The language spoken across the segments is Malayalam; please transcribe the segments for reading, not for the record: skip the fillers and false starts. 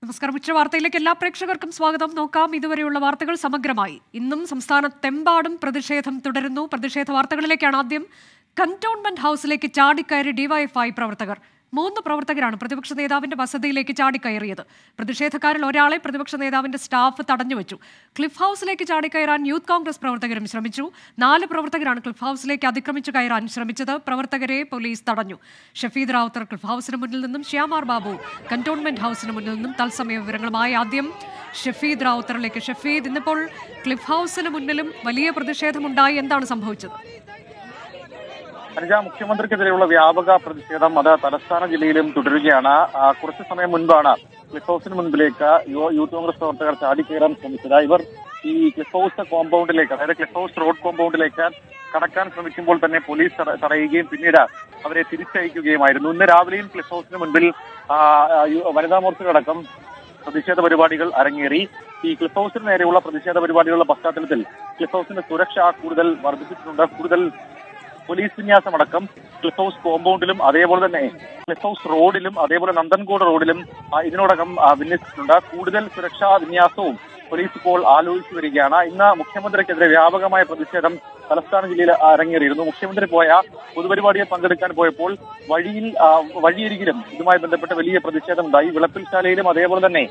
നമസ്കാരം. ഉച്ചവാർത്തയിലേക്ക് എല്ലാ പ്രേക്ഷകർക്കും സ്വാഗതം. നോക്കാം ഇതുവരെയുള്ള വാർത്തകൾ സമഗ്രമായി. ഇന്നും സംസ്ഥാനത്തെമ്പാടും പ്രതിഷേധം തുടരുന്നു. പ്രതിഷേധ വാർത്തകളിലേക്കാണ് ആദ്യം. കന്റോൺമെന്റ് ഹൌസിലേക്ക് ചാടിക്കയറി ഡിവൈഎഫ്ഐ പ്രവർത്തകർ. 3 പ്രവർത്തകരാണ് പ്രതിപക്ഷ നേതാവിന്റെ വസതിയിലേക്ക് ചാടിക്കയറിയത്. പ്രതിഷേധക്കാരിൽ ഒരാളെ പ്രതിപക്ഷ നേതാവിന്റെ സ്റ്റാഫ് തടഞ്ഞുവെച്ചു. ക്ലിഫ് ഹൌസിലേക്ക് ചാടിക്കയറാൻ യൂത്ത് കോൺഗ്രസ് പ്രവർത്തകരും ശ്രമിച്ചു. 4 പ്രവർത്തകരാണ് ക്ലിഫ് ഹൌസിലേക്ക് അതിക്രമിച്ചു കയറാൻ ശ്രമിച്ചത്. പ്രവർത്തകരെ പോലീസ് തടഞ്ഞു. ഷഫീദ് റാവുത്തർ ക്ലിഫ് ഹൌസിന് മുന്നിൽ നിന്നും, ശ്യാമാർ ബാബു കന്റോൺമെന്റ് ഹൌസിന് മുന്നിൽ നിന്നും തത്സമയ വിവരങ്ങളുമായി. ആദ്യം ഷഫീദ് റാവുത്തറിലേക്ക്. ഷഫീദ്, ഇന്നിപ്പോൾ ക്ലിഫ് ഹൌസിന് മുന്നിലും വലിയ പ്രതിഷേധമുണ്ടായി. എന്താണ് സംഭവിച്ചത്? മുഖ്യമന്ത്രിക്കെതിരെയുള്ള വ്യാപക പ്രതിഷേധം അത് തലസ്ഥാന ജില്ലയിലും തുടരുകയാണ്. കുറച്ചു സമയം മുൻപാണ് ക്ലിഫ് ഹൌസിന് മുൻപിലേക്ക് യൂത്ത് കോൺഗ്രസ് പ്രവർത്തകർ ചാടിക്കയറാൻ ശ്രമിച്ചത്. ഇവർ ഈ ക്ലിഫ് ഹൌസ് കോമ്പൗണ്ടിലേക്ക്, അതായത് ക്ലിഫ് ഹൌസ് റോഡ് കോമ്പൗണ്ടിലേക്ക് കടക്കാൻ ശ്രമിക്കുമ്പോൾ തന്നെ പോലീസ് തടയുകയും പിന്നീട് അവരെ തിരിച്ചയക്കുകയുമായിരുന്നു. ഇന്ന് രാവിലെയും ക്ലിഫ് ഹൌസിന് മുൻപിൽ വനിതാ മോർച്ചകളടക്കം പ്രതിഷേധ പരിപാടികൾ അരങ്ങേറി. ഈ ക്ലിഫ് ഹൌസിന് നേരെയുള്ള പ്രതിഷേധ പരിപാടികളുടെ പശ്ചാത്തലത്തിൽ ക്ലിഫ് ഹൌസിന്റെ സുരക്ഷ കൂടുതൽ വർദ്ധിപ്പിച്ചിട്ടുണ്ട്. കൂടുതൽ പോലീസ് വിന്യാസമടക്കം ക്ലിഫ് ഹൌസ് കോമ്പൗണ്ടിലും അതേപോലെ തന്നെ ക്ലിഫ് ഹൌസ് റോഡിലും അതേപോലെ നന്ദൻകോട് റോഡിലും ഇതിനോടകം വിന്യസിച്ചിട്ടുണ്ട്. കൂടുതൽ സുരക്ഷാ വിന്യാസവും പോലീസ് ഇപ്പോൾ ആലോചിച്ചു വരികയാണ്. ഇന്ന് മുഖ്യമന്ത്രിക്കെതിരെ വ്യാപകമായ പ്രതിഷേധം തലസ്ഥാന ജില്ലയിൽ അരങ്ങേറിയിരുന്നു. മുഖ്യമന്ത്രി പോയ പൊതുപരിപാടിയിൽ പങ്കെടുക്കാൻ പോയപ്പോൾ വഴിയരികിലും ഇതുമായി ബന്ധപ്പെട്ട വലിയ പ്രതിഷേധമുണ്ടായി. വിളപ്പിൽശാലയിലും അതേപോലെ തന്നെ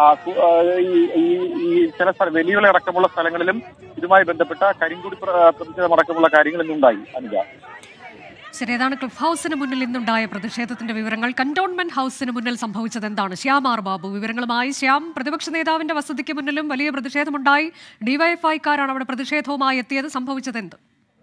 ഈ ചില വെല്ലുവിളി സ്ഥലങ്ങളിലും ഇതുമായി ബന്ധപ്പെട്ട കരിങ്കുടി പ്രതിഷേധമടക്കമുള്ള കാര്യങ്ങൾ ഇന്നുണ്ടായി. അനുജ, ശരി, ഏതാണ് ക്ലിഫ് ഹൌസിന് മുന്നിൽ ഇന്നുണ്ടായ പ്രതിഷേധത്തിന്റെ വിവരങ്ങൾ? കന്റോൺമെന്റ് ഹൌസിന് മുന്നിൽ സംഭവിച്ചത് എന്താണ്? ശ്യാമാർ ബാബു വിവരങ്ങളുമായി. ശ്യാം, പ്രതിപക്ഷ നേതാവിന്റെ വസതിക്ക് മുന്നിലും വലിയ പ്രതിഷേധമുണ്ടായി. ഡിവൈഎഫ്ഐക്കാരാണ് അവിടെ പ്രതിഷേധവുമായി എത്തിയത്. സംഭവിച്ചത് എന്ത്?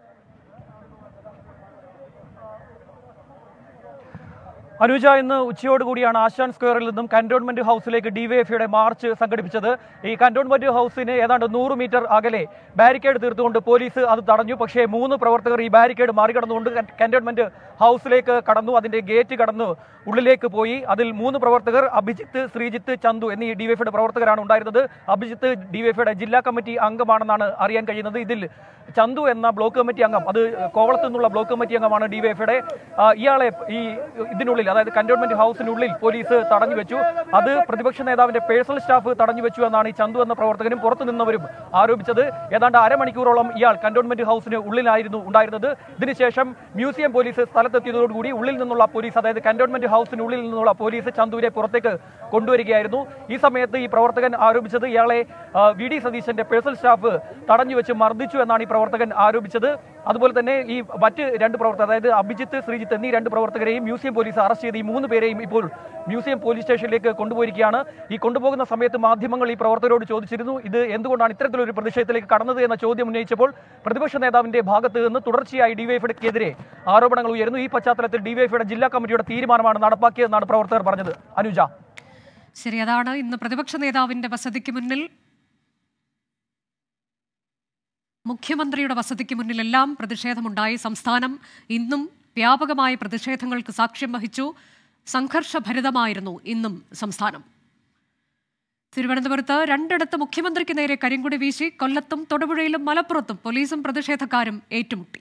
അനുജ, ഇന്ന് ഉച്ചയോടുകൂടിയാണ് ആശാൻ സ്ക്വയറിൽ നിന്നും കന്റോൺമെന്റ് ഹൌസിലേക്ക് ഡിവൈഎഫ്ഐയുടെ മാർച്ച് സംഘടിപ്പിച്ചത്. ഈ കന്റോൺമെന്റ് ഹൌസിന് ഏതാണ്ട് 100 മീറ്റർ അകലെ ബാരിക്കേഡ് തീർത്തുകൊണ്ട് പോലീസ് അത് തടഞ്ഞു. പക്ഷേ 3 പ്രവർത്തകർ ഈ ബാരിക്കേഡ് മറികടന്നുകൊണ്ട് കന്റോൺമെന്റ് ഹൌസിലേക്ക് കടന്നു. അതിന്റെ ഗേറ്റ് കടന്നു ഉള്ളിലേക്ക് പോയി. അതിൽ 3 പ്രവർത്തകർ അഭിജിത്ത്, ശ്രീജിത്ത്, ചന്തു എന്നീ ഡിവൈഎഫ്ഐയുടെ പ്രവർത്തകരാണ് ഉണ്ടായിരുന്നത്. അഭിജിത്ത് ഡിവൈഎഫ്ഐയുടെ ജില്ലാ കമ്മിറ്റി അംഗമാണെന്നാണ് അറിയാൻ കഴിയുന്നത്. ഇതിൽ ചന്തു എന്ന ബ്ലോക്ക് കമ്മിറ്റി അംഗം, അത് കോവളത്തു നിന്നുള്ള ബ്ലോക്ക് കമ്മിറ്റി അംഗമാണ് ഡിവൈഎഫ്ഐയുടെ. ഇയാളെ ഈ ഇതിനുള്ളിൽ, അതായത് കന്റോൺമെന്റ് ഹൌസിനുള്ളിൽ പോലീസ് തടഞ്ഞു വെച്ചു. അത് പ്രതിപക്ഷ നേതാവിന്റെ പേഴ്സണൽ സ്റ്റാഫ് തടഞ്ഞു വെച്ചു എന്നാണ് ഈ ചന്തു എന്ന പ്രവർത്തകനും പുറത്തു നിന്നവരും ആരോപിച്ചത്. ഏതാണ്ട് അരമണിക്കൂറോളം ഇയാൾ കന്റോൺമെന്റ് ഹൌസിന് ഉള്ളിലായിരുന്നു ഉണ്ടായിരുന്നത്. ഇതിനുശേഷം മ്യൂസിയം പോലീസ് സ്ഥലത്തെത്തിയതോടുകൂടി ഉള്ളിൽ നിന്നുള്ള പോലീസ്, അതായത് കന്റോൺമെന്റ് ഹൌസിനുള്ളിൽ നിന്നുള്ള പോലീസ് ചന്തുവിനെ പുറത്തേക്ക് കൊണ്ടുവരികയായിരുന്നു. ഈ സമയത്ത് ഈ പ്രവർത്തകൻ ആരോപിച്ചത് ഇയാളെ വി ഡി സതീശന്റെ പേഴ്സണൽ സ്റ്റാഫ് തടഞ്ഞു വെച്ച് മർദ്ദിച്ചു എന്നാണ് ഈ പ്രവർത്തകൻ ആരോപിച്ചത്. അതുപോലെ തന്നെ ഈ മറ്റ് 2 പ്രവർത്തകർ, അതായത് അഭിജിത്ത്, ശ്രീജിത്ത് എന്നീ 2 പ്രവർത്തകരെയും മ്യൂസിയം പോലീസ് അറസ്റ്റ് ചെയ്ത് ഈ 3 പേരെയും ഇപ്പോൾ മ്യൂസിയം പോലീസ് സ്റ്റേഷനിലേക്ക് കൊണ്ടുപോയിരിക്കുകയാണ്. ഈ കൊണ്ടുപോകുന്ന സമയത്ത് മാധ്യമങ്ങൾ ഈ പ്രവർത്തകരോട് ചോദിച്ചിരുന്നു, ഇത് എന്തുകൊണ്ടാണ് ഇത്തരത്തിലൊരു പ്രതിഷേധത്തിലേക്ക് കടന്നത് എന്ന ചോദ്യം ഉന്നയിച്ചപ്പോൾ പ്രതിപക്ഷ നേതാവിന്റെ ഭാഗത്ത് നിന്ന് തുടർച്ചയായി ഡിവൈഎഫ്ഐക്കെതിരെ ആരോപണങ്ങൾ ഉയരുന്നു. ഈ പശ്ചാത്തലത്തിൽ ഡിവൈഎഫ്ഐയുടെ ജില്ലാ കമ്മിറ്റിയുടെ തീരുമാനമാണ് നടപ്പാക്കിയതെന്നാണ് പ്രവർത്തകർ പറഞ്ഞത്. അനുജ, ശരി, അതാണ് ഇന്ന് പ്രതിപക്ഷ നേതാവിന്റെ വസതിക്ക് മുന്നിൽ, മുഖ്യമന്ത്രിയുടെ വസതിക്ക് മുന്നിലെല്ലാം പ്രതിഷേധമുണ്ടായി. സംസ്ഥാനം ഇന്നും വ്യാപകമായ പ്രതിഷേധങ്ങൾക്ക് സാക്ഷ്യം വഹിച്ചു. സംഘർഷഭരിതമായിരുന്നു ഇന്നും സംസ്ഥാനം. തിരുവനന്തപുരത്ത് 2 മുഖ്യമന്ത്രിക്ക് നേരെ കരിങ്കൊടി വീശി. കൊല്ലത്തും തൊടുപുഴയിലും മലപ്പുറത്തും പോലീസും പ്രതിഷേധക്കാരും ഏറ്റുമുട്ടി.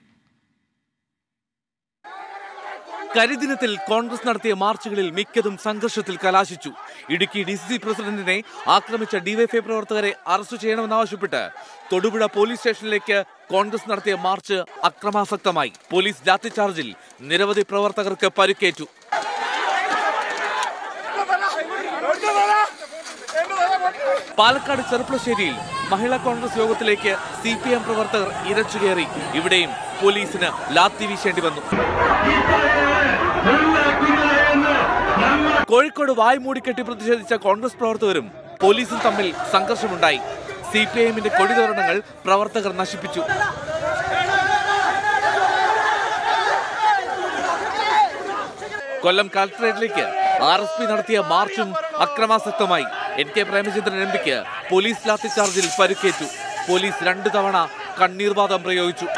കരിദിനത്തിൽ കോൺഗ്രസ് നടത്തിയ മാർച്ചുകളിൽ മിക്കതും സംഘർഷത്തിൽ കലാശിച്ചു. ഇടുക്കി DCC പ്രസിഡന്റിനെ ആക്രമിച്ച ഡിവൈഎഫ്ഐ പ്രവർത്തകരെ അറസ്റ്റ് ചെയ്യണമെന്നാവശ്യപ്പെട്ട് തൊടുപുഴ പോലീസ് സ്റ്റേഷനിലേക്ക് കോൺഗ്രസ് നടത്തിയ മാർച്ച് അക്രമാസക്തമായി. പോലീസ് ലാത്തിചാർജിൽ നിരവധി പ്രവർത്തകർക്ക് പരിക്കേറ്റു. പാലക്കാട് ചെറുപ്പശ്ശേരിയിൽ മഹിളാ കോൺഗ്രസ് യോഗത്തിലേക്ക് CPM പ്രവർത്തകർ ഇരച്ചുകയറി. ഇവിടെയും പോലീസിന് ലാത്തി വീശേണ്ടി വന്നു. കോഴിക്കോട് വായ് മൂടിക്കെട്ടി പ്രതിഷേധിച്ച കോൺഗ്രസ് പ്രവർത്തകരും പോലീസും തമ്മിൽ സംഘർഷമുണ്ടായി. CPIMന്റെ കൊടിതോരണങ്ങൾ പ്രവർത്തകർ നശിപ്പിച്ചു. കൊല്ലം കളക്ടറേറ്റിലേക്ക് RSP നടത്തിയ മാർച്ചും അക്രമാസക്തമായി. NK പ്രേമചന്ദ്രൻ MPക്ക് പോലീസ് ലാത്തിചാർജിൽ പരിക്കേറ്റു. പോലീസ് 2 തവണ കണ്ണീർവാതം പ്രയോഗിച്ചു.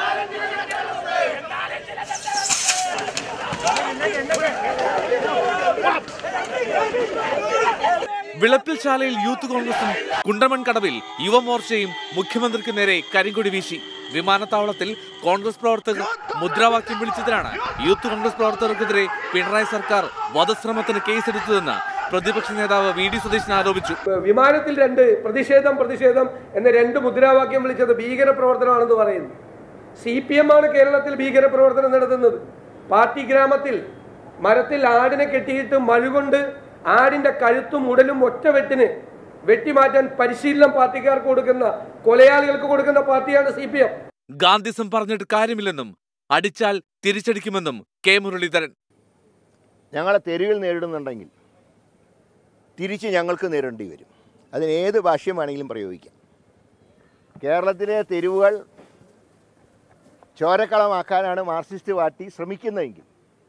വിളപ്പിൽശാലയിൽ യൂത്ത് കോൺഗ്രസും കുണ്ടമൺ കടവിൽ യുവമോർച്ചയും മുഖ്യമന്ത്രിക്ക് നേരെ കരിങ്കൊടി വീശി. വിമാനത്താവളത്തിൽ കോൺഗ്രസ് പ്രവർത്തകർ മുദ്രാവാക്യം വിളിച്ചതിനാണ് യൂത്ത് കോൺഗ്രസ് പ്രവർത്തകർക്കെതിരെ പിണറായി സർക്കാർ വധശ്രമത്തിന് കേസെടുത്തതെന്ന് പ്രതിപക്ഷ നേതാവ് വി ഡി സതീശൻ ആരോപിച്ചു. വിമാനത്തിൽ പ്രതിഷേധം എന്ന 2 മുദ്രാവാക്യം വിളിച്ചത് ഭീകര പ്രവർത്തനമാണെന്ന് പറയുന്നു. CPM ആണ് കേരളത്തിൽ ഭീകര പ്രവർത്തനം നടത്തുന്നത്. പാർട്ടി ഗ്രാമത്തിൽ മരത്തിൽ ആടിനെ കെട്ടിയിട്ട് മഴുകൊണ്ട് ആടിന്റെ കഴുത്തും ഉടലും ഒറ്റ വെട്ടിമാറ്റാൻ പരിശീലനം പാർട്ടിക്കാർക്ക് കൊടുക്കുന്ന, കൊലയാളികൾക്ക് കൊടുക്കുന്ന പാർട്ടിയാണ് CPM. ഗാന്ധിസം പറഞ്ഞിട്ട് കാര്യമില്ലെന്നും അടിച്ചാൽ തിരിച്ചടിക്കുമെന്നും കെ മുരളീധരൻ. ഞങ്ങളെ തെരുവിൽ നേരിടുന്നുണ്ടെങ്കിൽ തിരിച്ച് ഞങ്ങൾക്ക് നേരിടേണ്ടി വരും. അതിന് ഏത് ഭാഷ്യം വേണമെങ്കിലും പ്രയോഗിക്കാം. കേരളത്തിലെ തെരുവുകൾ ചോരക്കളമാക്കാനാണ് മാർക്സിസ്റ്റ് പാർട്ടി ശ്രമിക്കുന്നതെങ്കിൽ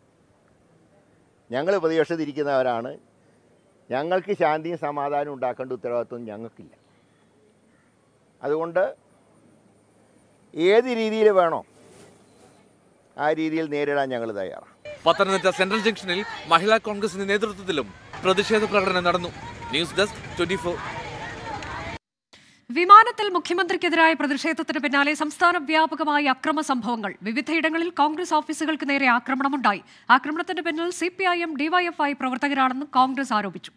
ഞങ്ങൾ പ്രതിപക്ഷത്തിരിക്കുന്നവരാണ്. ഞങ്ങൾക്ക് ശാന്തിയും സമാധാനവും ഉണ്ടാക്കേണ്ട ഉത്തരവാദിത്വം ഞങ്ങൾക്കില്ല. അതുകൊണ്ട് ഏത് രീതിയിൽ വേണോ ആ രീതിയിൽ നേരിടാൻ ഞങ്ങൾ തയ്യാറാണ്. പത്തനംതിട്ട സെൻട്രൽ ജംഗ്ഷനിൽ മഹിളാ കോൺഗ്രസിന്റെ നേതൃത്വത്തിലും പ്രതിഷേധ പ്രകടനം നടന്നു. News desk 24. വിമാനത്തിൽ മുഖ്യമന്ത്രിക്കെതിരായ പ്രതിഷേധത്തിന് പിന്നാലെ സംസ്ഥാന വ്യാപകമായ അക്രമ സംഭവങ്ങൾ. വിവിധയിടങ്ങളിൽ കോൺഗ്രസ് ഓഫീസുകൾക്ക് നേരെ ആക്രമണമുണ്ടായി. ആക്രമണത്തിന് പിന്നിൽ CPIM DYFI പ്രവർത്തകരാണെന്ന് കോൺഗ്രസ് ആരോപിച്ചു.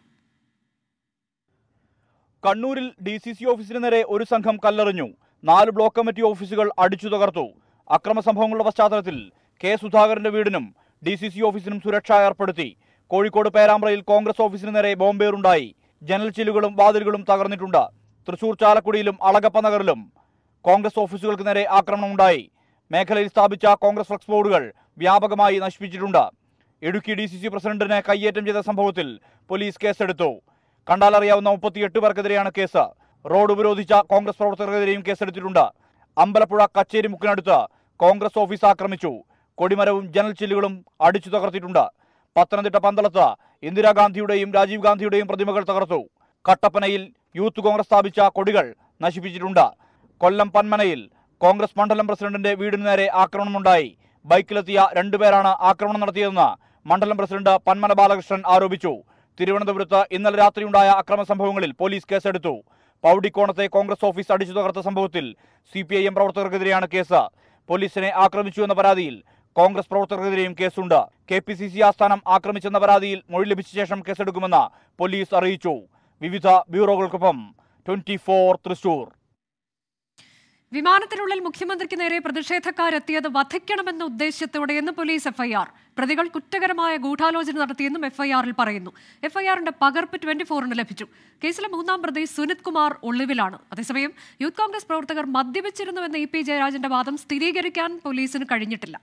കണ്ണൂരിൽ DCC ഓഫീസിന് നേരെ ഒരു സംഘം കല്ലെറിഞ്ഞു. 4 ബ്ലോക്ക് കമ്മിറ്റി ഓഫീസുകൾ അടിച്ചു തകർത്തു. അക്രമ സംഭവങ്ങളുടെ പശ്ചാത്തലത്തിൽ കെ സുധാകരന്റെ വീടിനും DCC ഓഫീസിനും സുരക്ഷ ഏർപ്പെടുത്തി. കോഴിക്കോട് പേരാമ്പ്രയിൽ കോൺഗ്രസ് ഓഫീസിന് നേരെ ബോംബേറുണ്ടായി. ജനൽ ചില്ലുകളും വാതിലുകളും തകർന്നിട്ടുണ്ട്. തൃശൂർ ചാലക്കുടിയിലും അളഗപ്പ നഗറിലും കോൺഗ്രസ് ഓഫീസുകൾക്ക് നേരെ ആക്രമണമുണ്ടായി. മേഖലയിൽ സ്ഥാപിച്ച കോൺഗ്രസ് ഫ്ലക്സ് ബോർഡുകൾ വ്യാപകമായി നശിപ്പിച്ചിട്ടുണ്ട്. ഇടുക്കി DCC പ്രസിഡന്റിനെ കയ്യേറ്റം ചെയ്ത സംഭവത്തിൽ പോലീസ് കേസെടുത്തു. കണ്ടാലറിയാവുന്ന 38 പേർക്കെതിരെയാണ് കേസ്. റോഡ് ഉപരോധിച്ച കോൺഗ്രസ് പ്രവർത്തകർക്കെതിരെയും കേസെടുത്തിട്ടുണ്ട്. അമ്പലപ്പുഴ കച്ചേരി മുക്കിനടുത്ത് കോൺഗ്രസ് ഓഫീസ് ആക്രമിച്ചു. കൊടിമരവും ജനൽ ചില്ലുകളും അടിച്ചു തകർത്തിട്ടുണ്ട്. പത്തനംതിട്ട പന്തളത്ത് ഇന്ദിരാഗാന്ധിയുടെയും രാജീവ് ഗാന്ധിയുടെയും പ്രതിമകൾ തകർത്തു. കട്ടപ്പനയിൽ യൂത്ത് കോൺഗ്രസ് സ്ഥാപിച്ച കൊടികൾ നശിപ്പിച്ചിട്ടുണ്ട്. കൊല്ലം പന്മനയിൽ കോൺഗ്രസ് മണ്ഡലം പ്രസിഡന്റിന്റെ വീടിന് നേരെ ആക്രമണമുണ്ടായി. ബൈക്കിലെത്തിയ 2 പേരാണ് ആക്രമണം നടത്തിയതെന്ന് മണ്ഡലം പ്രസിഡന്റ് പന്മന ബാലകൃഷ്ണൻ ആരോപിച്ചു. തിരുവനന്തപുരത്ത് ഇന്നലെ രാത്രിയുണ്ടായ അക്രമ സംഭവങ്ങളിൽ പോലീസ് കേസെടുത്തു. പൗഡിക്കോണത്തെ കോൺഗ്രസ് ഓഫീസ് അടിച്ചു തകർത്ത സംഭവത്തിൽ CPIM പ്രവർത്തകർക്കെതിരെയാണ് കേസ്. പോലീസിനെ ആക്രമിച്ചു എന്ന പരാതിയിൽ കോൺഗ്രസ് പ്രവർത്തകർക്കെതിരെയും കേസുണ്ട്. KPCC ആസ്ഥാനം ആക്രമിച്ചെന്ന പരാതിയിൽ മൊഴി ലഭിച്ച ശേഷം കേസെടുക്കുമെന്ന് പോലീസ് അറിയിച്ചു. വിവിധ ബ്യൂറോകൾക്കൊപ്പം 24 തൃശൂർ. വിമാനത്തിനുള്ളിൽ മുഖ്യമന്ത്രിക്ക് നേരെ പ്രതിഷേധക്കാരെത്തിയത് വധിക്കണമെന്ന ഉദ്ദേശ്യത്തോടെയെന്ന് പോലീസ് FIR. പ്രതികൾ കുറ്റകരമായ ഗൂഢാലോചന നടത്തിയെന്നും FIR-ൽ പറയുന്നു. FIR-ന്റെ പകർപ്പ് 24-ന് ലഭിച്ചു. കേസിലെ 3-ാം പ്രതി സുനിത് കുമാർ ഒളിവിലാണ്. അതേസമയം യൂത്ത് കോൺഗ്രസ് പ്രവർത്തകർ മദ്യപിച്ചിരുന്നുവെന്ന EP ജയരാജന്റെ വാദം സ്ഥിരീകരിക്കാൻ പോലീസിന് കഴിഞ്ഞിട്ടില്ല.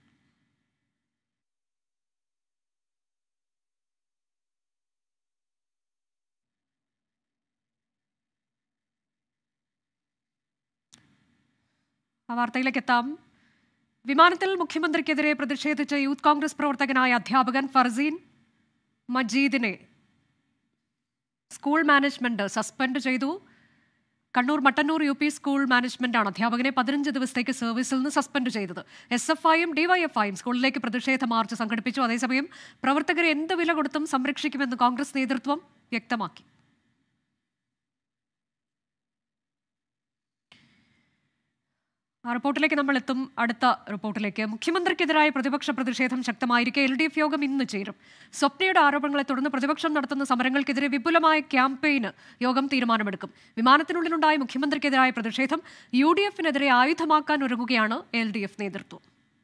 ആ വാർത്തയിലേക്ക് എത്താം. വിമാനത്തിൽ മുഖ്യമന്ത്രിക്കെതിരെ പ്രതിഷേധിച്ച യൂത്ത് കോൺഗ്രസ് പ്രവർത്തകനായ അധ്യാപകൻ ഫർസീൻ മജീദിനെ സ്കൂൾ മാനേജ്മെന്റ് സസ്പെൻഡ് ചെയ്തു. കണ്ണൂർ മട്ടന്നൂർ UP സ്കൂൾ മാനേജ്മെന്റാണ് അധ്യാപകനെ 15 ദിവസത്തേക്ക് സർവീസിൽ നിന്ന് സസ്പെൻഡ് ചെയ്തത്. SFIയും DYFIയും സ്കൂളിലേക്ക് പ്രതിഷേധ മാർച്ച് സംഘടിപ്പിച്ചു. അതേസമയം പ്രവർത്തകരെ എന്ത് വില കൊടുത്തും സംരക്ഷിക്കുമെന്ന് കോൺഗ്രസ് നേതൃത്വം വ്യക്തമാക്കി. ആ റിപ്പോർട്ടിലേക്ക് നമ്മൾ എത്തും. അടുത്ത റിപ്പോർട്ടിലേക്ക്. മുഖ്യമന്ത്രിക്കെതിരായ പ്രതിപക്ഷ പ്രതിഷേധം ശക്തമായിരിക്കെ LDF യോഗം ഇന്ന് ചേരും. സ്വപ്നയുടെ ആരോപണങ്ങളെ തുടർന്ന് പ്രതിപക്ഷം നടത്തുന്ന സമരങ്ങൾക്കെതിരെ വിപുലമായ ക്യാമ്പയിന് യോഗം തീരുമാനമെടുക്കും. വിമാനത്തിനുള്ളിലുണ്ടായ മുഖ്യമന്ത്രിക്കെതിരായ പ്രതിഷേധം UDF-നെതിരെ ആയുധമാക്കാൻ ഒരുങ്ങുകയാണ് LDF നേതൃത്വം.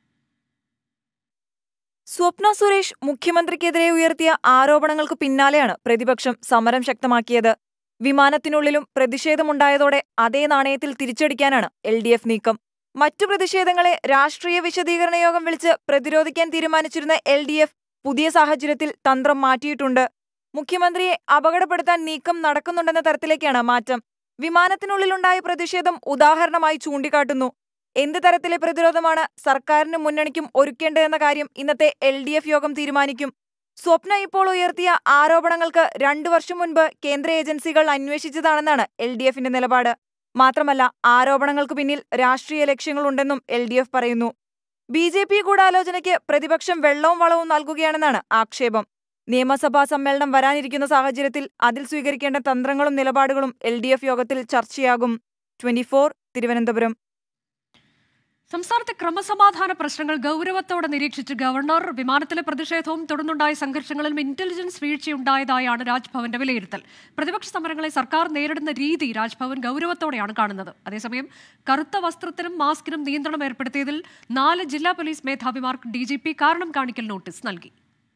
സ്വപ്ന സുരേഷ് മുഖ്യമന്ത്രിക്കെതിരെ ഉയർത്തിയ ആരോപണങ്ങൾക്ക് പിന്നാലെയാണ് പ്രതിപക്ഷം സമരം ശക്തമാക്കിയത്. വിമാനത്തിനുള്ളിലും പ്രതിഷേധമുണ്ടായതോടെ അതേ നാണയത്തിൽ തിരിച്ചടിക്കാനാണ് LDF നീക്കം. മറ്റു പ്രതിഷേധങ്ങളെ രാഷ്ട്രീയ വിശദീകരണ യോഗം വിളിച്ച് പ്രതിരോധിക്കാൻ തീരുമാനിച്ചിരുന്ന LDF പുതിയ സാഹചര്യത്തിൽ തന്ത്രം മാറ്റിയിട്ടുണ്ട്. മുഖ്യമന്ത്രിയെ അപകടപ്പെടുത്താൻ നീക്കം നടക്കുന്നുണ്ടെന്ന തരത്തിലേക്കാണ് മാറ്റം. വിമാനത്തിനുള്ളിലുണ്ടായ പ്രതിഷേധം ഉദാഹരണമായി ചൂണ്ടിക്കാട്ടുന്നു. എന്ത് തരത്തിലെ പ്രതിരോധമാണ് സർക്കാരിനും മുന്നണിക്കും ഒരുക്കേണ്ടതെന്ന കാര്യം ഇന്നത്തെ LDF യോഗം തീരുമാനിക്കും. സ്വപ്ന ഇപ്പോൾ ഉയർത്തിയ ആരോപണങ്ങൾക്ക് 2 വർഷം മുൻപ് കേന്ദ്ര ഏജൻസികൾ അന്വേഷിച്ചതാണെന്നാണ് LDF-ന്റെ നിലപാട്. മാത്രമല്ല, ആരോപണങ്ങൾക്ക് പിന്നിൽ രാഷ്ട്രീയ ലക്ഷ്യങ്ങളുണ്ടെന്നും LDF പറയുന്നു. BJP ഗൂഢാലോചനയ്ക്ക് പ്രതിപക്ഷം വെള്ളവും വളവും നൽകുകയാണെന്നാണ് ആക്ഷേപം. നിയമസഭാ സമ്മേളനം വരാനിരിക്കുന്ന സാഹചര്യത്തിൽ അതിൽ സ്വീകരിക്കേണ്ട തന്ത്രങ്ങളും നിലപാടുകളും LDF യോഗത്തിൽ ചർച്ചയാകും. 24 തിരുവനന്തപുരം. സംസ്ഥാനത്തെ ക്രമസമാധാന പ്രശ്നങ്ങൾ ഗൗരവത്തോടെ നിരീക്ഷിച്ച് ഗവർണർ. വിമാനത്തിലെ പ്രതിഷേധവും തുടർന്നുണ്ടായ സംഘർഷങ്ങളിലും ഇന്റലിജൻസ് വീഴ്ചയുണ്ടായതായാണ് രാജ്ഭവന്റെ വിലയിരുത്തൽ. പ്രതിപക്ഷ സമരങ്ങളെ സർക്കാർ നേരിടുന്ന രീതി രാജ്ഭവൻ ഗൗരവത്തോടെയാണ് കാണുന്നത്. അതേസമയം കറുത്ത വസ്ത്രത്തിനും മാസ്കിനും നിയന്ത്രണം ഏർപ്പെടുത്തിയതിൽ 4 ജില്ലാ പോലീസ് മേധാവിമാർക്ക് DGP കാരണം കാണിക്കൽ നോട്ടീസ് നൽകി.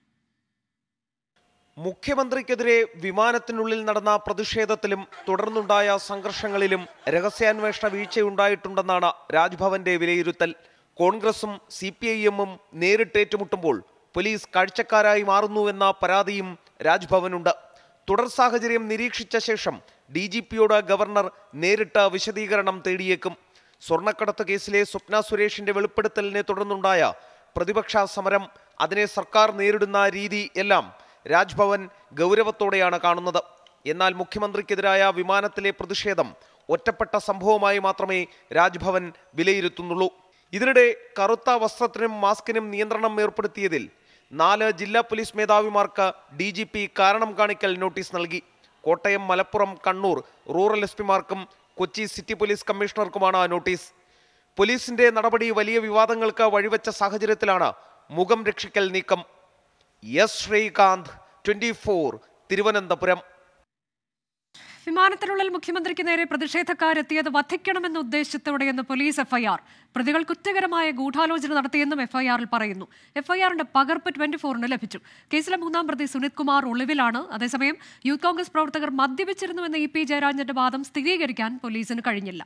മുഖ്യമന്ത്രിക്കെതിരെ വിമാനത്തിനുള്ളിൽ നടന്ന പ്രതിഷേധത്തിലും തുടർന്നുണ്ടായ സംഘർഷങ്ങളിലും രഹസ്യാന്വേഷണ വീഴ്ചയുണ്ടായിട്ടുണ്ടെന്നാണ് രാജ്ഭവന്റെ വിലയിരുത്തൽ. കോൺഗ്രസും CPIM-ഉം നേരിട്ടേറ്റുമുട്ടുമ്പോൾ പോലീസ് കാഴ്ചക്കാരായി മാറുന്നുവെന്ന പരാതിയും രാജ്ഭവനുണ്ട്. തുടർ സാഹചര്യം നിരീക്ഷിച്ച ശേഷം DGP-യോട് ഗവർണർ നേരിട്ട് വിശദീകരണം തേടിയേക്കും. സ്വർണ്ണക്കടത്ത് കേസിലെ സ്വപ്ന സുരേഷിന്റെ വെളിപ്പെടുത്തലിനെ തുടർന്നുണ്ടായ പ്രതിപക്ഷ സമരം, അതിനെ സർക്കാർ നേരിടുന്ന രീതി എല്ലാം രാജ്ഭവൻ ഗൗരവത്തോടെയാണ് കാണുന്നത്. എന്നാൽ മുഖ്യമന്ത്രിക്കെതിരായ വിമാനത്തിലെ പ്രതിഷേധം ഒറ്റപ്പെട്ട സംഭവമായി മാത്രമേ രാജ്ഭവൻ വിലയിരുത്തുന്നുള്ളൂ. ഇതിനിടെ കറുത്ത വസ്ത്രത്തിനും മാസ്കിനും നിയന്ത്രണം ഏർപ്പെടുത്തിയതിൽ 4 ജില്ലാ പോലീസ് മേധാവിമാർക്ക് DGP കാരണം കാണിക്കൽ നോട്ടീസ് നൽകി. കോട്ടയം, മലപ്പുറം, കണ്ണൂർ റൂറൽ SP-മാർക്കും കൊച്ചി സിറ്റി പോലീസ് കമ്മീഷണർക്കുമാണ് നോട്ടീസ്. പോലീസിന്റെ നടപടി വലിയ വിവാദങ്ങൾക്ക് വഴിവെച്ച സാഹചര്യത്തിലാണ് മുഖം രക്ഷിക്കൽ നീക്കം. ശ്രീകാന്ത്, 24, തിരുവനന്തപുരം. വിമാനത്തിനുള്ളിൽ മുഖ്യമന്ത്രിക്ക് നേരെ പ്രതിഷേധക്കാരെത്തിയത് വധിക്കണമെന്ന ഉദ്ദേശത്തോടെയെന്ന് പോലീസ് FIR. പ്രതികൾ കുറ്റകരമായ ഗൂഢാലോചന നടത്തിയെന്നും FIR-ൽ പറയുന്നു. FIR-ന്റെ പകർപ്പ് 24-ന് ലഭിച്ചു. കേസിലെ 3-ാം പ്രതി സുനിത് കുമാർ ഒളിവിലാണ്. അതേസമയം യൂത്ത് കോൺഗ്രസ് പ്രവർത്തകർ മദ്യപിച്ചിരുന്നുവെന്ന EP ജയരാജന്റെ വാദം സ്ഥിരീകരിക്കാൻ പോലീസിന് കഴിഞ്ഞില്ല.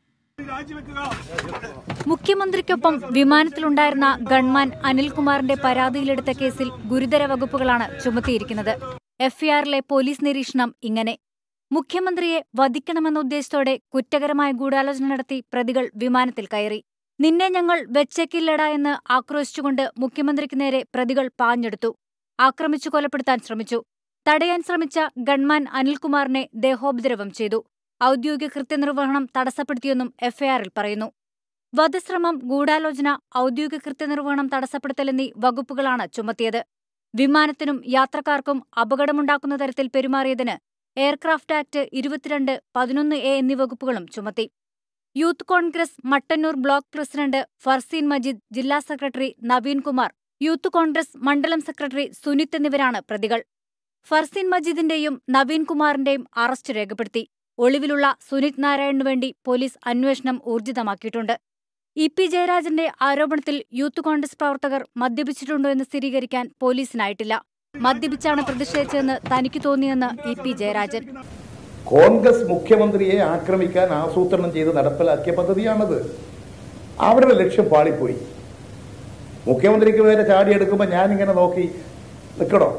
മുഖ്യമന്ത്രിക്കൊപ്പം വിമാനത്തിലുണ്ടായിരുന്ന ഗൺമാൻ അനിൽകുമാറിന്റെ പരാതിയിലെടുത്ത കേസിൽ ഗുരുതര വകുപ്പുകളാണ് ചുമത്തിയിരിക്കുന്നത്. FIR-ലെ പോലീസ് നിരീക്ഷണം ഇങ്ങനെ: മുഖ്യമന്ത്രിയെ വധിക്കണമെന്ന ഉദ്ദേശത്തോടെ കുറ്റകരമായ ഗൂഢാലോചന നടത്തി പ്രതികൾ വിമാനത്തിൽ കയറി. നിന്നെ ഞങ്ങൾ വെച്ചേക്കില്ലടാ എന്ന് ആക്രോശിച്ചുകൊണ്ട് മുഖ്യമന്ത്രിക്ക് നേരെ പ്രതികൾ പാഞ്ഞെടുത്തു. ആക്രമിച്ചു കൊലപ്പെടുത്താൻ ശ്രമിച്ചു. തടയാൻ ശ്രമിച്ച ഗൺമാൻ അനിൽകുമാറിനെ ദേഹോപദ്രവം ചെയ്തു. ഔദ്യോഗിക കൃത്യനിർവഹണം തടസ്സപ്പെടുത്തിയെന്നും FIR-ൽ പറയുന്നു. വധശ്രമം, ഗൂഢാലോചന, ഔദ്യോഗിക കൃത്യനിർവഹണം തടസ്സപ്പെടുത്തൽ എന്നീ വകുപ്പുകളാണ് ചുമത്തിയത്. വിമാനത്തിനും യാത്രക്കാർക്കും അപകടമുണ്ടാക്കുന്ന തരത്തിൽ പെരുമാറിയതിന് എയർക്രാഫ്റ്റ് ആക്ട് 22, 11A എന്നീ വകുപ്പുകളും ചുമത്തി. Youth Congress Mattannur block president Farseen Majeed, ജില്ലാ സെക്രട്ടറി നവീൻ കുമാർ, യൂത്ത് കോൺഗ്രസ് മണ്ഡലം സെക്രട്ടറി സുനിത് എന്നിവരാണ് പ്രതികൾ. ഫർസീൻ മജീദിന്റെയും നവീൻ കുമാറിന്റെയും അറസ്റ്റ് രേഖപ്പെടുത്തി. ഒളിവിലുള്ള സുനിത് നാരായണനു വേണ്ടി പോലീസ് അന്വേഷണം ഊർജിതമാക്കിയിട്ടുണ്ട്. EP ജയരാജന്റെ ആരോപണത്തിൽ യൂത്ത് കോൺഗ്രസ് പ്രവർത്തകർ മദ്യപിച്ചിട്ടുണ്ടോ എന്ന് സ്ഥിരീകരിക്കാൻ പോലീസിനായിട്ടില്ല. മദ്യപിച്ചാണ് പ്രതിഷേധിച്ചതെന്ന് തനിക്ക് തോന്നിയെന്ന് EP ജയരാജൻ. കോൺഗ്രസ് മുഖ്യമന്ത്രിയെ ആക്രമിക്കാൻ ആസൂത്രണം ചെയ്ത് നടപ്പിലാക്കിയ പദ്ധതിയാണത്. അവരുടെ ലക്ഷ്യം പാളിപ്പോയി. മുഖ്യമന്ത്രിക്ക് നേരെ ചാടിയെടുക്കുമ്പോൾ ഞാനിങ്ങനെ നോക്കി നിൽക്കണോ?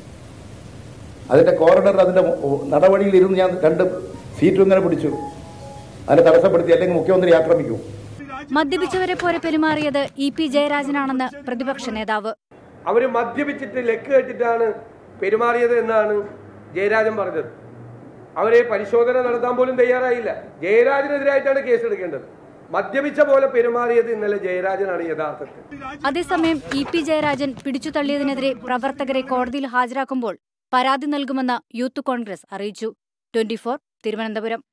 അതിന്റെ കോറിഡർ, അതിന്റെ നടപടിയിൽ ഇരുന്ന് ഞാൻ 2 സീറ്റും ഇങ്ങനെ പിടിച്ചു. അതിനെ തടസ്സപ്പെടുത്തി, അല്ലെങ്കിൽ മുഖ്യമന്ത്രി ആക്രമിക്കൂ. മദ്യപിച്ചവരെ പോലെ പെരുമാറിയത് EP ജയരാജനാണെന്ന് പ്രതിപക്ഷ നേതാവ്. അവർ മദ്യപിച്ചിട്ട് ലെക്ക് കെട്ടിട്ടാണ് പെരുമാറിയത് എന്നാണ് ജയരാജൻ പറഞ്ഞത്. അവരെ പരിശോധന നടത്താൻ പോലും തയ്യാറായില്ല. ജയരാജനെതിരായിട്ടാണ് കേസെടുക്കേണ്ടത്. മദ്യപിച്ച പോലെ പെരുമാറിയത് ഇന്നലെ ജയരാജനാണ് യഥാർത്ഥത്തിൽ. അതേസമയം EP ജയരാജൻ പിടിച്ചുതള്ളിയതിനെതിരെ പ്രവർത്തകരെ കോടതിയിൽ ഹാജരാക്കുമ്പോൾ പരാതി നൽകുമെന്ന് യൂത്ത് കോൺഗ്രസ് അറിയിച്ചു. 24, തിരുവനന്തപുരം.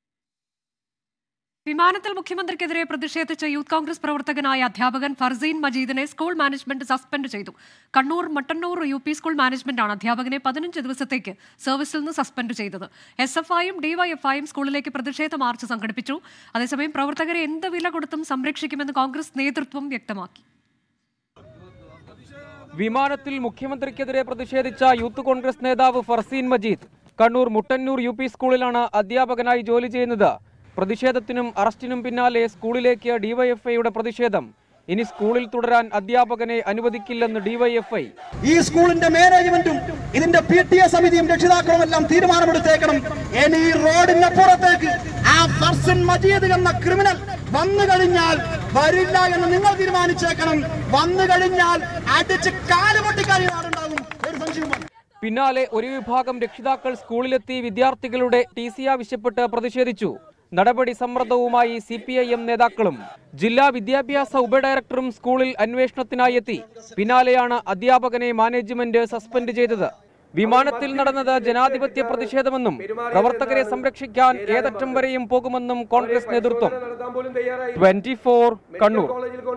വിമാനത്തിൽ മുഖ്യമന്ത്രിക്കെതിരെ പ്രതിഷേധിച്ച യൂത്ത് കോൺഗ്രസ് പ്രവർത്തകനായ അധ്യാപകൻ ഫർസീൻ മജീദിനെ സ്കൂൾ മാനേജ്മെന്റ് സസ്പെൻഡ് ചെയ്തു. കണ്ണൂർ മട്ടന്നൂർ UP സ്കൂൾ മാനേജ്മെന്റാണ് അധ്യാപകനെ 15 ദിവസത്തേക്ക് സർവീസിൽ നിന്ന് സസ്പെൻഡ് ചെയ്തത്. SFI-യും DYFI-യും സ്കൂളിലേക്ക് പ്രതിഷേധ മാർച്ച് സംഘടിപ്പിച്ചു. അതേസമയം പ്രവർത്തകരെ എന്ത് വില കൊടുത്തും സംരക്ഷിക്കുമെന്ന് കോൺഗ്രസ് നേതൃത്വം വ്യക്തമാക്കി. വിമാനത്തിൽ മുഖ്യമന്ത്രിക്കെതിരെ പ്രതിഷേധിച്ച യൂത്ത് കോൺഗ്രസ് നേതാവ് ഫർസീൻ മജീദ് കണ്ണൂർ മുട്ടന്നൂർ UP സ്കൂളിലാണ് അധ്യാപകനായി ജോലി ചെയ്യുന്നത്. പ്രതിഷേധത്തിനും അറസ്റ്റിനും പിന്നാലെ സ്കൂളിലേക്ക് DYFI-യുടെ പ്രതിഷേധം. ഇനി സ്കൂളിൽ തുടരാൻ അധ്യാപകനെ അനുവദിക്കില്ലെന്ന് DYFI. ഈ സ്കൂളിന്റെ മാനേജ്മെന്റും ഇതിന്റെ PTA സമിതിയും രക്ഷിതാക്കളും എല്ലാം തീരുമാനമെടുത്തേക്കണം. ഇനി റോഡിന്റെ പുറത്തേക്ക് ആ ഫർസീൻ മജീദ് എന്ന ക്രിമിനൽ വന്നു കഴിഞ്ഞാൽ വരില്ല എന്ന് നിങ്ങൾ തീരുമാനിച്ചേക്കണം. വന്നു കഴിഞ്ഞാൽ അടിച്ച് കാലുപൊട്ടിക്കാനുണ്ടാകും. ഒരു സംശയവും. പിന്നാലെ ഒരു വിഭാഗം രക്ഷിതാക്കൾ സ്കൂളിലെത്തി വിദ്യാർത്ഥികളുടെ TC ആവശ്യപ്പെട്ട് പ്രതിഷേധിച്ചു. നടപടി സമ്മർദ്ദവുമായി CPIM നേതാക്കളും ജില്ലാ വിദ്യാഭ്യാസ ഉപഡയറക്ടറും സ്കൂളിൽ അന്വേഷണത്തിനായി എത്തി. പിന്നാലെയാണ് അധ്യാപകനെ മാനേജ്മെന്റ് സസ്പെൻഡ് ചെയ്തത്. വിമാനത്തിൽ നടന്നത് ജനാധിപത്യ പ്രതിഷേധമെന്നും പ്രവർത്തകരെ സംരക്ഷിക്കാൻ ഏതറ്റം വരെയും പോകുമെന്നും കോൺഗ്രസ് നേതൃത്വം. 24 കണ്ണൂർ.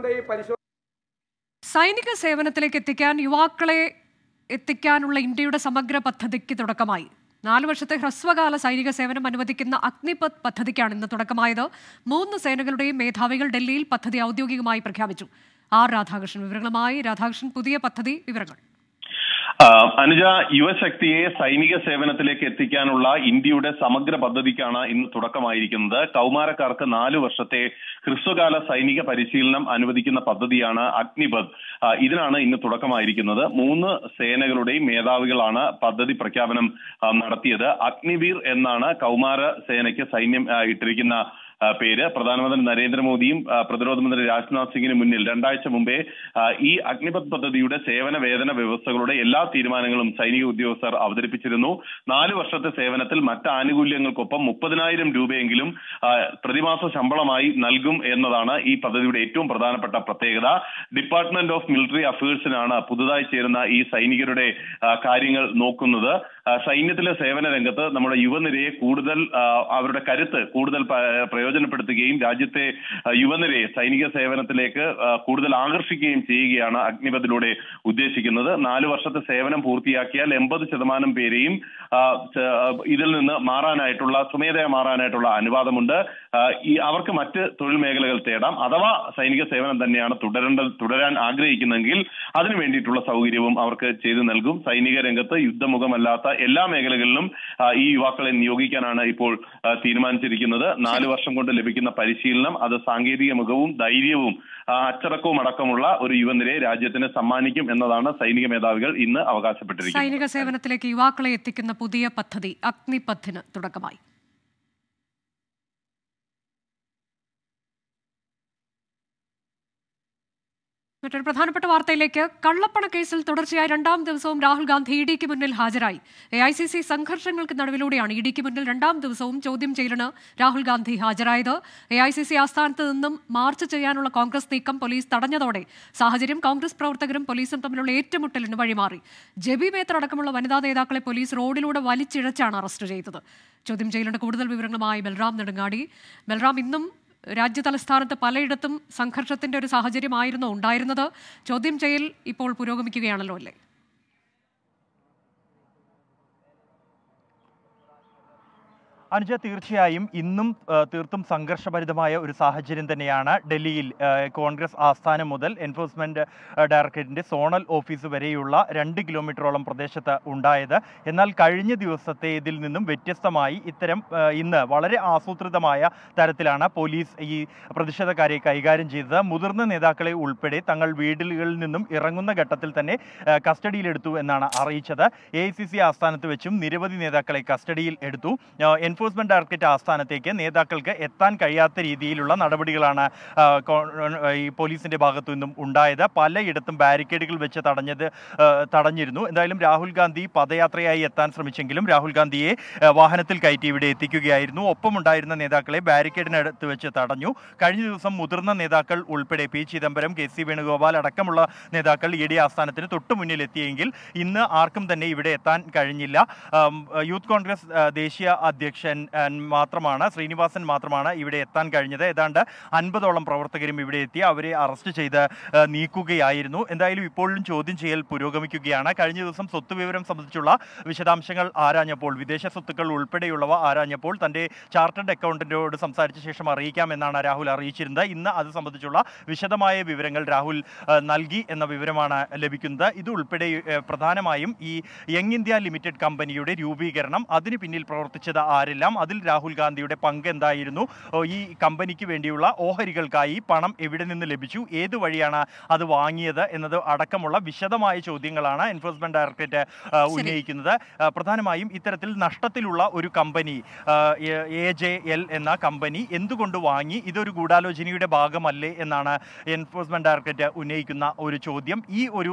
സൈനിക സേവനത്തിലേക്ക് എത്തിക്കാൻ യുവാക്കളെ എത്തിക്കാനുള്ള ഇന്ത്യയുടെ സമഗ്ര പദ്ധതിക്ക് തുടക്കമായി. 4 വർഷത്തെ ഹ്രസ്വകാല സൈനിക സേവനം അനുവദിക്കുന്ന അഗ്നിപഥ് പദ്ധതിക്കാണ് ഇന്ന് തുടക്കമായത്. 3 സേനകളുടെയും മേധാവികൾ ഡൽഹിയിൽ പദ്ധതി ഔദ്യോഗികമായി പ്രഖ്യാപിച്ചു. ആർ രാധാകൃഷ്ണൻ വിവരങ്ങളുമായി. രാധാകൃഷ്ണൻ, പുതിയ പദ്ധതി വിവരങ്ങൾ. അനുജ, യുവശക്തിയെ സൈനിക സേവനത്തിലേക്ക് എത്തിക്കാനുള്ള ഇന്ത്യയുടെ സമഗ്ര പദ്ധതിക്കാണ് ഇന്ന് തുടക്കമായിരിക്കുന്നത്. കൗമാരക്കാർക്ക് 4 വർഷത്തെ ഹ്രസ്വകാല സൈനിക പരിശീലനം അനുവദിക്കുന്ന പദ്ധതിയാണ് അഗ്നിപഥ്. ഇതിനാണ് ഇന്ന് തുടക്കമായിരിക്കുന്നത്. 3 സേനകളുടെയും മേധാവികളാണ് പദ്ധതി പ്രഖ്യാപനം നടത്തിയത്. അഗ്നിവീർ എന്നാണ് കൗമാര സേനയ്ക്ക് സൈന്യം ഇട്ടിരിക്കുന്ന പേര്. പ്രധാനമന്ത്രി നരേന്ദ്രമോദിയും പ്രതിരോധ മന്ത്രി രാജ്നാഥ് സിംഗിന് മുന്നിൽ 2 ആഴ്ച മുമ്പേ ഈ അഗ്നിപഥ് പദ്ധതിയുടെ സേവന വേതന വ്യവസ്ഥകളുടെ എല്ലാ തീരുമാനങ്ങളും സൈനിക ഉദ്യോഗസ്ഥർ അവതരിപ്പിച്ചിരുന്നു. 4 വർഷത്തെ സേവനത്തിൽ മറ്റ് ആനുകൂല്യങ്ങൾക്കൊപ്പം 30,000 രൂപയെങ്കിലും പ്രതിമാസ ശമ്പളമായി നൽകും എന്നതാണ് ഈ പദ്ധതിയുടെ ഏറ്റവും പ്രധാനപ്പെട്ട പ്രത്യേകത. ഡിപ്പാർട്ട്മെന്റ് ഓഫ് മിലിറ്ററി അഫയേഴ്സിനാണ് പുതുതായി ചേരുന്ന ഈ സൈനികരുടെ കാര്യങ്ങൾ നോക്കുന്നത്. സൈന്യത്തിലെ സേവന രംഗത്ത് നമ്മുടെ യുവനിരയെ കൂടുതൽ അവരുടെ കരുത്ത് കൂടുതൽ പ്രയോജനപ്പെടുത്തുകയും രാജ്യത്തെ യുവനിരയെ സൈനിക സേവനത്തിലേക്ക് കൂടുതൽ ആകർഷിക്കുകയും ചെയ്യുകയാണ് അഗ്നിപഥിലൂടെ ഉദ്ദേശിക്കുന്നത്. 4 വർഷത്തെ സേവനം പൂർത്തിയാക്കിയാൽ 80% പേരെയും ഇതിൽ നിന്ന് സ്വമേധയാ മാറാനായിട്ടുള്ള അനുവാദമുണ്ട്. അവർക്ക് മറ്റ് തൊഴിൽ മേഖലകൾ തേടാം. അഥവാ സൈനിക സേവനം തന്നെയാണ് തുടരാൻ ആഗ്രഹിക്കുന്നെങ്കിൽ അതിനു വേണ്ടിയിട്ടുള്ള സൗകര്യവും അവർക്ക് ചെയ്തു നൽകും. സൈനിക രംഗത്ത് യുദ്ധമുഖമല്ലാത്ത എല്ലാ മേഖലകളിലും ഈ യുവാക്കളെ നിയോഗിക്കാനാണ് ഇപ്പോൾ തീരുമാനിച്ചിരിക്കുന്നത്. 4 വർഷം കൊണ്ട് ലഭിക്കുന്ന പരിശീലനം അത് സാങ്കേതിക മികവും ധൈര്യവും അച്ചടക്കവും അടക്കമുള്ള ഒരു യുവനിരയെ രാജ്യത്തിന് സമ്മാനിക്കും എന്നതാണ് സൈനിക മേധാവികൾ ഇന്ന് അവകാശപ്പെട്ടിരിക്കുന്നത്. സൈനിക സേവനത്തിലേക്ക് യുവാക്കളെ എത്തിക്കുന്ന പുതിയ പദ്ധതി അഗ്നിപഥിന് തുടക്കമായി. മറ്റൊരു പ്രധാനപ്പെട്ട വാർത്തയിലേക്ക്. കള്ളപ്പണ കേസിൽ തുടർച്ചയായി 2ാം ദിവസവും രാഹുൽ ഗാന്ധി ഇഡിക്ക് മുന്നിൽ ഹാജരായി. AICC സംഘർഷങ്ങൾക്ക് നടുവിലൂടെയാണ് ഇഡിക്ക് മുന്നിൽ 2ാം ദിവസവും ചോദ്യം ചെയ്യലിന് രാഹുൽ ഗാന്ധി ഹാജരായത്. AICC ആസ്ഥാനത്ത് നിന്നും മാർച്ച് ചെയ്യാനുള്ള കോൺഗ്രസ് നീക്കം പോലീസ് തടഞ്ഞതോടെ സാഹചര്യം കോൺഗ്രസ് പ്രവർത്തകരും പോലീസും തമ്മിലുള്ള ഏറ്റുമുട്ടലിന് വഴിമാറി. ജെബി മേത്തർ അടക്കമുള്ള വനിതാ നേതാക്കളെ പോലീസ് റോഡിലൂടെ വലിച്ചിഴച്ചാണ് അറസ്റ്റ് ചെയ്തത്. ചോദ്യം ചെയ്യലിന്റെ കൂടുതൽ വിവരങ്ങളുമായി ബൽറാം നെടുങ്ങാടി. ബൽറാം, ഇന്നും രാജ്യതലസ്ഥാനത്ത് പലയിടത്തും സംഘർഷത്തിന്റെ ഒരു സാഹചര്യമായിരുന്നു ഉണ്ടായിരുന്നത്. ചോദ്യം ചെയ്യൽ ഇപ്പോൾ പുരോഗമിക്കുകയാണല്ലോ അല്ലേ? അനുജ, തീർച്ചയായും ഇന്നും തീർത്തും സംഘർഷഭരിതമായ ഒരു സാഹചര്യം തന്നെയാണ് ഡൽഹിയിൽ. കോൺഗ്രസ് ആസ്ഥാനം മുതൽ എൻഫോഴ്സ്മെന്റ് ഡയറക്ടറേറ്റിന്റെ സോണൽ ഓഫീസ് വരെയുള്ള 2 കിലോമീറ്ററോളം പ്രദേശത്ത് ഉണ്ടായത്. എന്നാൽ കഴിഞ്ഞ ദിവസത്തെ ഇതിൽ നിന്നും വ്യത്യസ്തമായി ഇന്ന് വളരെ ആസൂത്രിതമായ തരത്തിലാണ് പോലീസ് ഈ പ്രതിഷേധക്കാരെ കൈകാര്യം ചെയ്തത്. മുതിർന്ന നേതാക്കളെ ഉൾപ്പെടെ തങ്ങൾ വീടുകളിൽ നിന്നും ഇറങ്ങുന്ന ഘട്ടത്തിൽ തന്നെ കസ്റ്റഡിയിലെടുത്തു എന്നാണ് അറിയിച്ചത്. AICC ആസ്ഥാനത്ത് വെച്ചും നിരവധി നേതാക്കളെ കസ്റ്റഡിയിൽ എടുത്തു. എൻഫോഴ്സ്മെന്റ് ഡയറക്ടറേറ്റ് ആസ്ഥാനത്തേക്ക് നേതാക്കൾക്ക് എത്താൻ കഴിയാത്ത രീതിയിലുള്ള നടപടികളാണ് ഈ പോലീസിന്റെ ഭാഗത്തു നിന്നും ഉണ്ടായത്. പലയിടത്തും ബാരിക്കേഡുകൾ വെച്ച് തടഞ്ഞിരുന്നു. എന്തായാലും രാഹുൽ ഗാന്ധി പദയാത്രയായി എത്താൻ ശ്രമിച്ചെങ്കിലും രാഹുൽ ഗാന്ധിയെ വാഹനത്തിൽ കയറ്റി ഇവിടെ എത്തിക്കുകയായിരുന്നു. ഒപ്പമുണ്ടായിരുന്ന നേതാക്കളെ ബാരിക്കേഡിനടുത്ത് വെച്ച് തടഞ്ഞു. കഴിഞ്ഞ ദിവസം മുതിർന്ന നേതാക്കൾ ഉൾപ്പെടെ പി ചിദംബരം, KC വേണുഗോപാൽ അടക്കമുള്ള നേതാക്കൾ ED ആസ്ഥാനത്തിന് തൊട്ടു മുന്നിൽ എത്തിയെങ്കിൽ ഇന്ന് ആർക്കും തന്നെ ഇവിടെ എത്താൻ കഴിഞ്ഞില്ല. യൂത്ത് കോൺഗ്രസ് ദേശീയ അധ്യക്ഷൻ ശ്രീനിവാസൻ മാത്രമാണ് ഇവിടെ എത്താൻ കഴിഞ്ഞത്. ഏതാണ്ട് 50ഓളം പ്രവർത്തകരും ഇവിടെ എത്തി അവരെ അറസ്റ്റ് ചെയ്ത് നീക്കുകയായിരുന്നു. എന്തായാലും ഇപ്പോഴും ചോദ്യം ചെയ്യൽ പുരോഗമിക്കുകയാണ്. കഴിഞ്ഞ ദിവസം സ്വത്ത് വിവരം സംബന്ധിച്ചുള്ള വിശദാംശങ്ങൾ ആരാഞ്ഞപ്പോൾ, വിദേശ സ്വത്തുക്കൾ ഉൾപ്പെടെയുള്ളവ ആരാഞ്ഞപ്പോൾ തന്റെ ചാർട്ടേഡ് അക്കൗണ്ടന്റോട് സംസാരിച്ച ശേഷം അറിയിക്കാമെന്നാണ് രാഹുൽ അറിയിച്ചിരുന്നത്. ഇന്ന് അത് സംബന്ധിച്ചുള്ള വിശദമായ വിവരങ്ങൾ രാഹുൽ നൽകി എന്ന വിവരമാണ് ലഭിക്കുന്നത്. ഇതുൾപ്പെടെ പ്രധാനമായും ഈ യങ് ഇന്ത്യ ലിമിറ്റഡ് കമ്പനിയുടെ രൂപീകരണം, അതിന് പിന്നിൽ പ്രവർത്തിച്ചത് ആരെല്ലാം, അതിൽ രാഹുൽ ഗാന്ധിയുടെ പങ്ക് എന്തായിരുന്നു, ഈ കമ്പനിക്ക് വേണ്ടിയുള്ള ഓഹരികൾക്കായി പണം എവിടെ നിന്ന് ലഭിച്ചു, ഏത് വഴിയാണ് അത് വാങ്ങിയത് എന്നത് അടക്കമുള്ള വിശദമായ ചോദ്യങ്ങളാണ് എൻഫോഴ്സ്മെന്റ് ഡയറക്ടറേറ്റ് ഉന്നയിക്കുന്നത്. പ്രധാനമായും ഇത്തരത്തിൽ നഷ്ടത്തിലുള്ള ഒരു കമ്പനി AJL എന്ന കമ്പനി എന്തുകൊണ്ട് വാങ്ങി, ഇതൊരു ഗൂഢാലോചനയുടെ ഭാഗമല്ലേ എന്നാണ് എൻഫോഴ്സ്മെന്റ് ഡയറക്ടറേറ്റ് ഉന്നയിക്കുന്ന ഒരു ചോദ്യം. ഈ ഒരു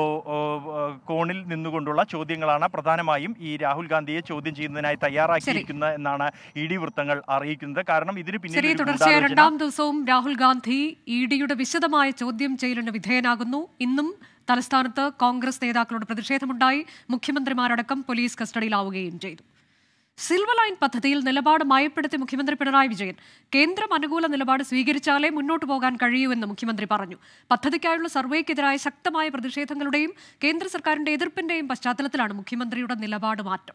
കോണിൽ നിന്നുകൊണ്ടുള്ള ചോദ്യങ്ങളാണ് പ്രധാനമായും ഈ രാഹുൽ ഗാന്ധിയെ ചോദ്യം ചെയ്യുന്നതിനായി തയ്യാറാക്കിയിരിക്കുന്നത് എന്നാണ് ED വൃത്തങ്ങൾ അറിയിക്കുന്നത്. കാരണം ഇതിന് പിന്നിൽ തുടർച്ചയായ 2ാം ദിവസവും രാഹുൽ ഗാന്ധി EDയുടെ വിശദമായ ചോദ്യം ചെയ്യലിന് വിധേയനാകുന്നു. ഇന്നും തലസ്ഥാനത്ത് കോൺഗ്രസ് നേതാക്കളുടെ പ്രതിഷേധമുണ്ടായി. മുഖ്യമന്ത്രിമാരടക്കം പോലീസ് കസ്റ്റഡിയിലാവുകയും ചെയ്തു. സിൽവർ ലൈൻ പദ്ധതിയിൽ നിലപാട് മയപ്പെടുത്തി മുഖ്യമന്ത്രി പിണറായി വിജയൻ. കേന്ദ്രം അനുകൂല നിലപാട് സ്വീകരിച്ചാലേ മുന്നോട്ടു പോകാൻ കഴിയൂവെന്ന് മുഖ്യമന്ത്രി പറഞ്ഞു. പദ്ധതിക്കായുള്ള സർവേക്കെതിരായ ശക്തമായ പ്രതിഷേധങ്ങളുടെയും കേന്ദ്ര സർക്കാരിന്റെ എതിർപ്പിന്റെയും പശ്ചാത്തലത്തിലാണ് മുഖ്യമന്ത്രിയുടെ നിലപാട് മാറ്റം.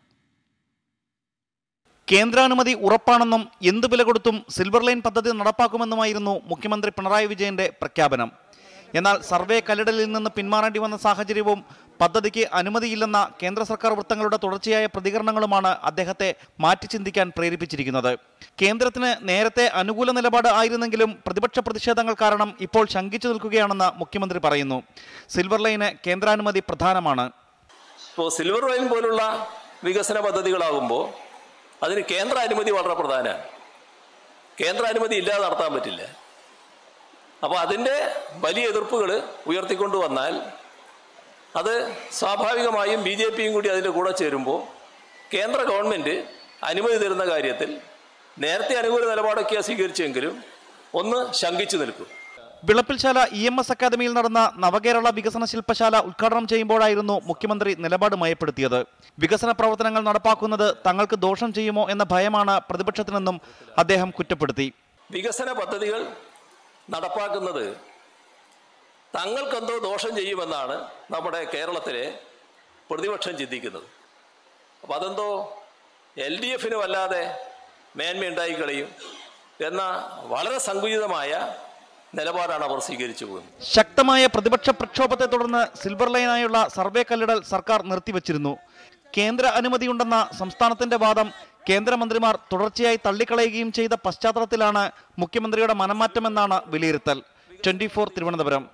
കേന്ദ്രാനുമതി ഉറപ്പാണെന്നും എന്തു വില കൊടുത്തും സിൽവർ ലൈൻ പദ്ധതി നടപ്പാക്കുമെന്നുമായിരുന്നു മുഖ്യമന്ത്രി പിണറായി വിജയന്റെ പ്രഖ്യാപനം. എന്നാൽ സർവേ കല്ലിടലിൽ നിന്ന് പിന്മാറേണ്ടി വന്ന സാഹചര്യവും പദ്ധതിക്ക് അനുമതിയില്ലെന്ന കേന്ദ്ര സർക്കാർ വൃത്തങ്ങളുടെ തുടർച്ചയായ പ്രതികരണങ്ങളുമാണ് അദ്ദേഹത്തെ മാറ്റി ചിന്തിക്കാൻ പ്രേരിപ്പിച്ചിരിക്കുന്നത്. കേന്ദ്രത്തിന് നേരത്തെ അനുകൂല നിലപാട് ആയിരുന്നെങ്കിലും പ്രതിപക്ഷ പ്രതിഷേധങ്ങൾ കാരണം ഇപ്പോൾ ശങ്കിച്ചു നിൽക്കുകയാണെന്ന് മുഖ്യമന്ത്രി പറയുന്നു. സിൽവർ ലൈന് കേന്ദ്രാനുമതി പ്രധാനമാണ്. ഇപ്പോൾ സിൽവർ ലൈൻ പോലുള്ള വികസന പദ്ധതികളാകുമ്പോൾ അതിന് കേന്ദ്ര അനുമതി വളരെ പ്രധാനമാണ്. കേന്ദ്ര അനുമതി ഇല്ലാതെ നടത്താൻ പറ്റില്ല. അപ്പോൾ അതിൻ്റെ വലിയ എതിർപ്പുകൾ ഉയർത്തിക്കൊണ്ടു വന്നാൽ അത് സ്വാഭാവികമായും BJPയും കൂടി അതിൻ്റെ കൂടെ ചേരുമ്പോൾ കേന്ദ്ര ഗവൺമെൻറ് അനുമതി തരുന്ന കാര്യത്തിൽ നേരത്തെ അനുകൂല നിലപാടൊക്കെയാണ് സ്വീകരിച്ചെങ്കിലും ഒന്ന് ശങ്കിച്ചു നിൽക്കും. വിളപ്പിൽശാല EMS അക്കാദമിയിൽ നടന്ന നവകേരള വികസന ശില്പശാല ഉദ്ഘാടനം ചെയ്യുമ്പോഴായിരുന്നു മുഖ്യമന്ത്രി നിലപാട് മയപ്പെടുത്തിയത്. വികസന പ്രവർത്തനങ്ങൾ നടപ്പാക്കുന്നത് തങ്ങൾക്ക് ദോഷം ചെയ്യുമോ എന്ന ഭയമാണ് പ്രതിപക്ഷത്തിനെന്നും അദ്ദേഹം കുറ്റപ്പെടുത്തി. വികസന പദ്ധതികൾ നടപ്പാക്കുന്നത് തങ്ങൾക്കെന്തോ ദോഷം ചെയ്യുമെന്നാണ് നമ്മുടെ കേരളത്തിലെ പ്രതിപക്ഷം ചിന്തിക്കുന്നത്. അപ്പം അതെന്തോ LDFന് വല്ലാതെ മേന്മയുണ്ടായി കളയും എന്ന വളരെ സങ്കുചിതമായ നിലപാടാണ് അവർ സ്വീകരിച്ചു പോകുന്നത്. ശക്തമായ പ്രതിപക്ഷ പ്രക്ഷോഭത്തെ തുടർന്ന് സിൽവർ ലൈനായുള്ള സർവേ കല്ലിടൽ സർക്കാർ നിർത്തിവച്ചിരുന്നു. കേന്ദ്ര അനുമതിയുണ്ടെന്ന സംസ്ഥാനത്തിന്റെ വാദം കേന്ദ്രമന്ത്രിമാർ തുടർച്ചയായി തള്ളിക്കളയുകയും ചെയ്ത പശ്ചാത്തലത്തിലാണ് മുഖ്യമന്ത്രിയുടെ മനംമാറ്റമെന്നാണ് വിലയിരുത്തൽ. 24 തിരുവനന്തപുരം.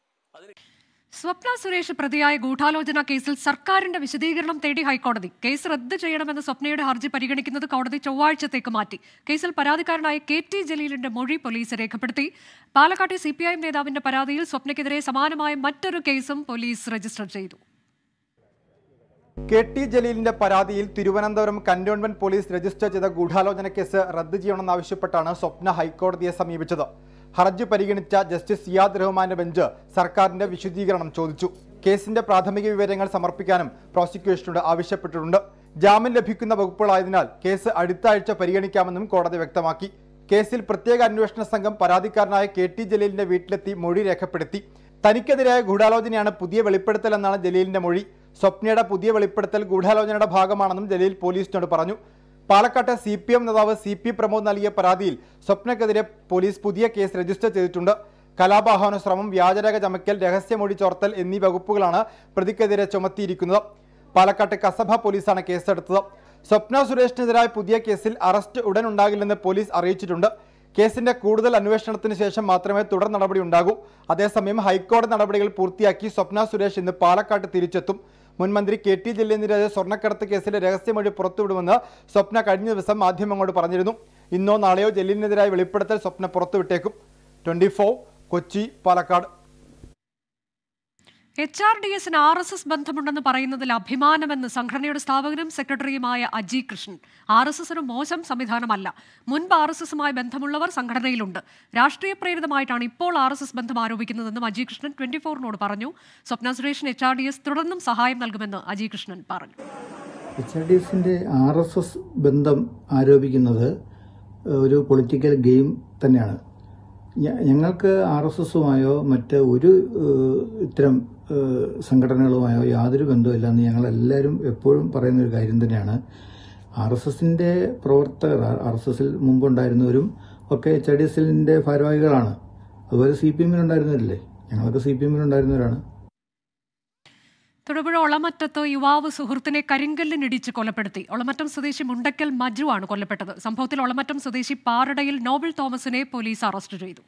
സ്വപ്ന സുരേഷ് പ്രതിയായ ഗൂഢാലോചന കേസിൽ സർക്കാരിന്റെ വിശദീകരണം തേടി ഹൈക്കോടതി. കേസ് റദ്ദ് ചെയ്യണമെന്ന സ്വപ്നയുടെ ഹർജി പരിഗണിക്കുന്നത് കോടതി ചൊവ്വാഴ്ചത്തേക്ക് മാറ്റി. കേസിൽ പരാതിക്കാരനായ KT ജലീലിന്റെ മൊഴി പോലീസ് രേഖപ്പെടുത്തി. പാലക്കാട്ടെ CPIM നേതാവിന്റെ പരാതിയിൽ സ്വപ്നയ്ക്കെതിരെ സമാനമായ മറ്റൊരു കേസും പോലീസ് രജിസ്റ്റർ ചെയ്തു. KT ജലീലിന്റെ പരാതിയിൽ തിരുവനന്തപുരം കന്റോൺമെന്റ് പോലീസ് രജിസ്റ്റർ ചെയ്ത ഗൂഢാലോചന കേസ് റദ്ദ് ചെയ്യണമെന്നാവശ്യപ്പെട്ടാണ് സ്വപ്ന ഹൈക്കോടതിയെ സമീപിച്ചത്. ഹർജി പരിഗണിച്ച ജസ്റ്റിസ് സിയാദ് റഹ്മാന്റെ ബെഞ്ച് സർക്കാരിന്റെ വിശദീകരണം ചോദിച്ചു. കേസിന്റെ പ്രാഥമിക വിവരങ്ങൾ സമർപ്പിക്കാനും പ്രോസിക്യൂഷനോട് ആവശ്യപ്പെട്ടിട്ടുണ്ട്. ജാമ്യം ലഭിക്കുന്ന വകുപ്പുകളായതിനാൽ കേസ് അടുത്ത ആഴ്ച പരിഗണിക്കാമെന്നും കോടതി വ്യക്തമാക്കി. കേസിൽ പ്രത്യേക അന്വേഷണ സംഘം പരാതിക്കാരനായ KT ജലീലിന്റെ വീട്ടിലെത്തി മൊഴി രേഖപ്പെടുത്തി. തനിക്കെതിരായ ഗൂഢാലോചനയാണ് പുതിയ വെളിപ്പെടുത്തലെന്നാണ് ജലീലിന്റെ മൊഴി. സ്വപ്നയുടെ പുതിയ വെളിപ്പെടുത്തൽ ഗൂഢാലോചനയുടെ ഭാഗമാണെന്നും ജലീൽ പോലീസിനോട് പറഞ്ഞു. പാലക്കാട്ടെ CPM നേതാവ് CP പ്രമോദ് നൽകിയ പരാതിയിൽ സ്വപ്നയ്ക്കെതിരെ പോലീസ് പുതിയ കേസ് രജിസ്റ്റർ ചെയ്തിട്ടുണ്ട്. കലാപാഹന ശ്രമം, വ്യാജരേഖ ചമയ്ക്കൽ, രഹസ്യമൊഴി ചോർത്തൽ എന്നീ വകുപ്പുകളാണ് പ്രതിക്കെതിരെ ചുമത്തിയിരിക്കുന്നത്. പാലക്കാട്ടെ കസബ പോലീസാണ് കേസെടുത്തത്. സ്വപ്ന സുരേഷിനെതിരായ പുതിയ കേസിൽ അറസ്റ്റ് ഉടൻ ഉണ്ടാകില്ലെന്ന് പോലീസ് അറിയിച്ചിട്ടുണ്ട്. കേസിന്റെ കൂടുതൽ അന്വേഷണത്തിന് ശേഷം മാത്രമേ തുടർ നടപടി ഉണ്ടാകൂ. അതേസമയം ഹൈക്കോടതി നടപടികൾ പൂർത്തിയാക്കി സ്വപ്ന സുരേഷ് ഇന്ന് പാലക്കാട്ട് തിരിച്ചെത്തും. മുൻമന്ത്രി KT ജലീലിനെതിരെ സ്വർണ്ണക്കടത്ത് കേസിലെ രഹസ്യമൊഴി പുറത്തുവിടുമെന്ന് സ്വപ്ന കഴിഞ്ഞ ദിവസം മാധ്യമങ്ങളോട് പറഞ്ഞിരുന്നു. ഇന്നോ നാളെയോ ജലീലിനെതിരായ വെളിപ്പെടുത്തൽ സ്വപ്ന പുറത്തുവിട്ടേക്കും. 24 കൊച്ചി, പാലക്കാട്. HRDSന് RSS ബന്ധമുണ്ടെന്ന് പറയുന്നതിൽ അഭിമാനമെന്ന് സംഘടനയുടെ സ്ഥാപകനും സെക്രട്ടറിയുമായ അജി കൃഷ്ണൻ. RSS ഒരു മോശം സംവിധാനമല്ല. മുൻപ് RSSുമായി ബന്ധമുള്ളവർ സംഘടനയിലുണ്ട്. രാഷ്ട്രീയ പ്രേരിതമായിട്ടാണ് ഇപ്പോൾ RSS ബന്ധം ആരോപിക്കുന്നതെന്നും അജി കൃഷ്ണൻ 24നോട് പറഞ്ഞു. സ്വപ്ന സുരേഷിന് HRDS തുടർന്നും സഹായം നൽകുമെന്ന് അജി കൃഷ്ണൻ പറഞ്ഞു. HRDSന്റെ RSS ബന്ധം ആരോപിക്കുന്നത് ഒരു പൊളിറ്റിക്കൽ ഗെയിം തന്നെയാണ്. ഞങ്ങൾക്ക് RSSുമായോ മറ്റ് ഒരു ഇത്തരം സംഘടനകളുമായോ യാതൊരു ബന്ധമില്ലെന്ന് ഞങ്ങളെല്ലാവരും എപ്പോഴും പറയുന്നൊരു കാര്യം തന്നെയാണ്. RSSന്റെ പ്രവർത്തകർ, RSSൽ മുമ്പുണ്ടായിരുന്നവരും ഒക്കെ HRDSന്റെ ഭാരവാഹികളാണ്. അതുപോലെ CPMലുണ്ടായിരുന്നവരില്ലേ, ഞങ്ങളൊക്കെ CPMലുണ്ടായിരുന്നവരാണ്. തൊടുപുഴ ഒളമറ്റത്ത് യുവാവ് സുഹൃത്തിനെ കരിങ്കല്ലിനിടിച്ച് കൊലപ്പെടുത്തി. ഒളമറ്റം സ്വദേശി മുണ്ടക്കൽ മജു ആണ് കൊല്ലപ്പെട്ടത്. സംഭവത്തിൽ ഒളമറ്റം സ്വദേശി പാറടയിൽ നോബിൾ തോമസിനെ പോലീസ് അറസ്റ്റ് ചെയ്തു.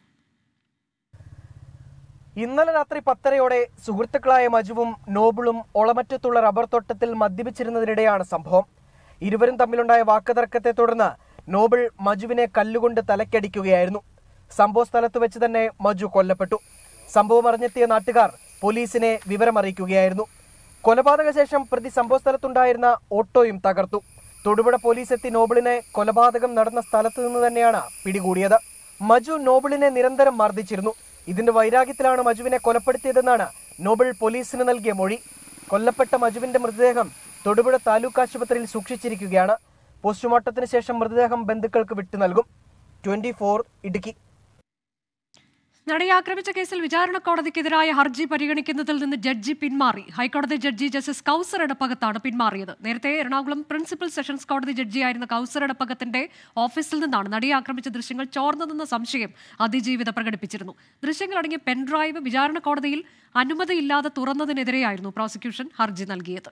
ഇന്നലെ രാത്രി 10:30 സുഹൃത്തുക്കളായ മജുവും നോബിളും ഒളമറ്റത്തുള്ള റബ്ബർ തോട്ടത്തിൽ മദ്യപിച്ചിരുന്നതിനിടെയാണ് സംഭവം. ഇരുവരും തമ്മിലുണ്ടായ വാക്കുതർക്കത്തെ തുടർന്ന് നോബിൾ മജുവിനെ കല്ലുകൊണ്ട് തലക്കടിക്കുകയായിരുന്നു. സംഭവ സ്ഥലത്ത് വെച്ച് തന്നെ മജു കൊല്ലപ്പെട്ടു. സംഭവം അറിഞ്ഞെത്തിയ നാട്ടുകാർ പോലീസിനെ വിവരമറിയിക്കുകയായിരുന്നു. കൊലപാതക ശേഷം പ്രതി സംഭവസ്ഥലത്തുണ്ടായിരുന്ന ഓട്ടോയും തകർത്തു. തൊടുപുഴ പോലീസ് എത്തി നോബിളിനെ കൊലപാതകം നടന്ന സ്ഥലത്തു നിന്ന് തന്നെയാണ് പിടികൂടിയത്. മജു നോബിളിനെ നിരന്തരം മർദ്ദിച്ചിരുന്നു. ഇതിന്റെ വൈരാഗ്യത്തിലാണ് മജുവിനെ കൊലപ്പെടുത്തിയതെന്നാണ് നോബിൾ പോലീസിന് നൽകിയ മൊഴി. കൊല്ലപ്പെട്ട മജുവിന്റെ മൃതദേഹം തൊടുപുഴ താലൂക്ക് ആശുപത്രിയിൽ സൂക്ഷിച്ചിരിക്കുകയാണ്. പോസ്റ്റ്മോർട്ടത്തിന് ശേഷം മൃതദേഹം ബന്ധുക്കൾക്ക് വിട്ടു നൽകും. 24 ഇടുക്കി. നടിയെ ആക്രമിച്ച കേസിൽ വിചാരണ കോടതിക്കെതിരായ ഹർജി പരിഗണിക്കുന്നതിൽ നിന്ന് ജഡ്ജി പിന്മാറി. ഹൈക്കോടതി ജഡ്ജി ജസ്റ്റിസ് കൗസർ എടപ്പകത്താണ് പിന്മാറിയത്. നേരത്തെ എറണാകുളം പ്രിൻസിപ്പൽ സെഷൻസ് കോടതി ജഡ്ജിയായിരുന്ന കൗസർ എടപ്പകത്തിന്റെ ഓഫീസിൽ നിന്നാണ് നടിയെ ആക്രമിച്ച ദൃശ്യങ്ങൾ ചോർന്നതെന്ന സംശയം അതിജീവിത പ്രകടിപ്പിച്ചിരുന്നു. ദൃശ്യങ്ങളടങ്ങിയ പെൻഡ്രൈവ് വിചാരണ കോടതിയിൽ അനുമതിയില്ലാതെ തുറന്നതിനെതിരെയായിരുന്നു പ്രോസിക്യൂഷൻ ഹർജി നൽകിയത്.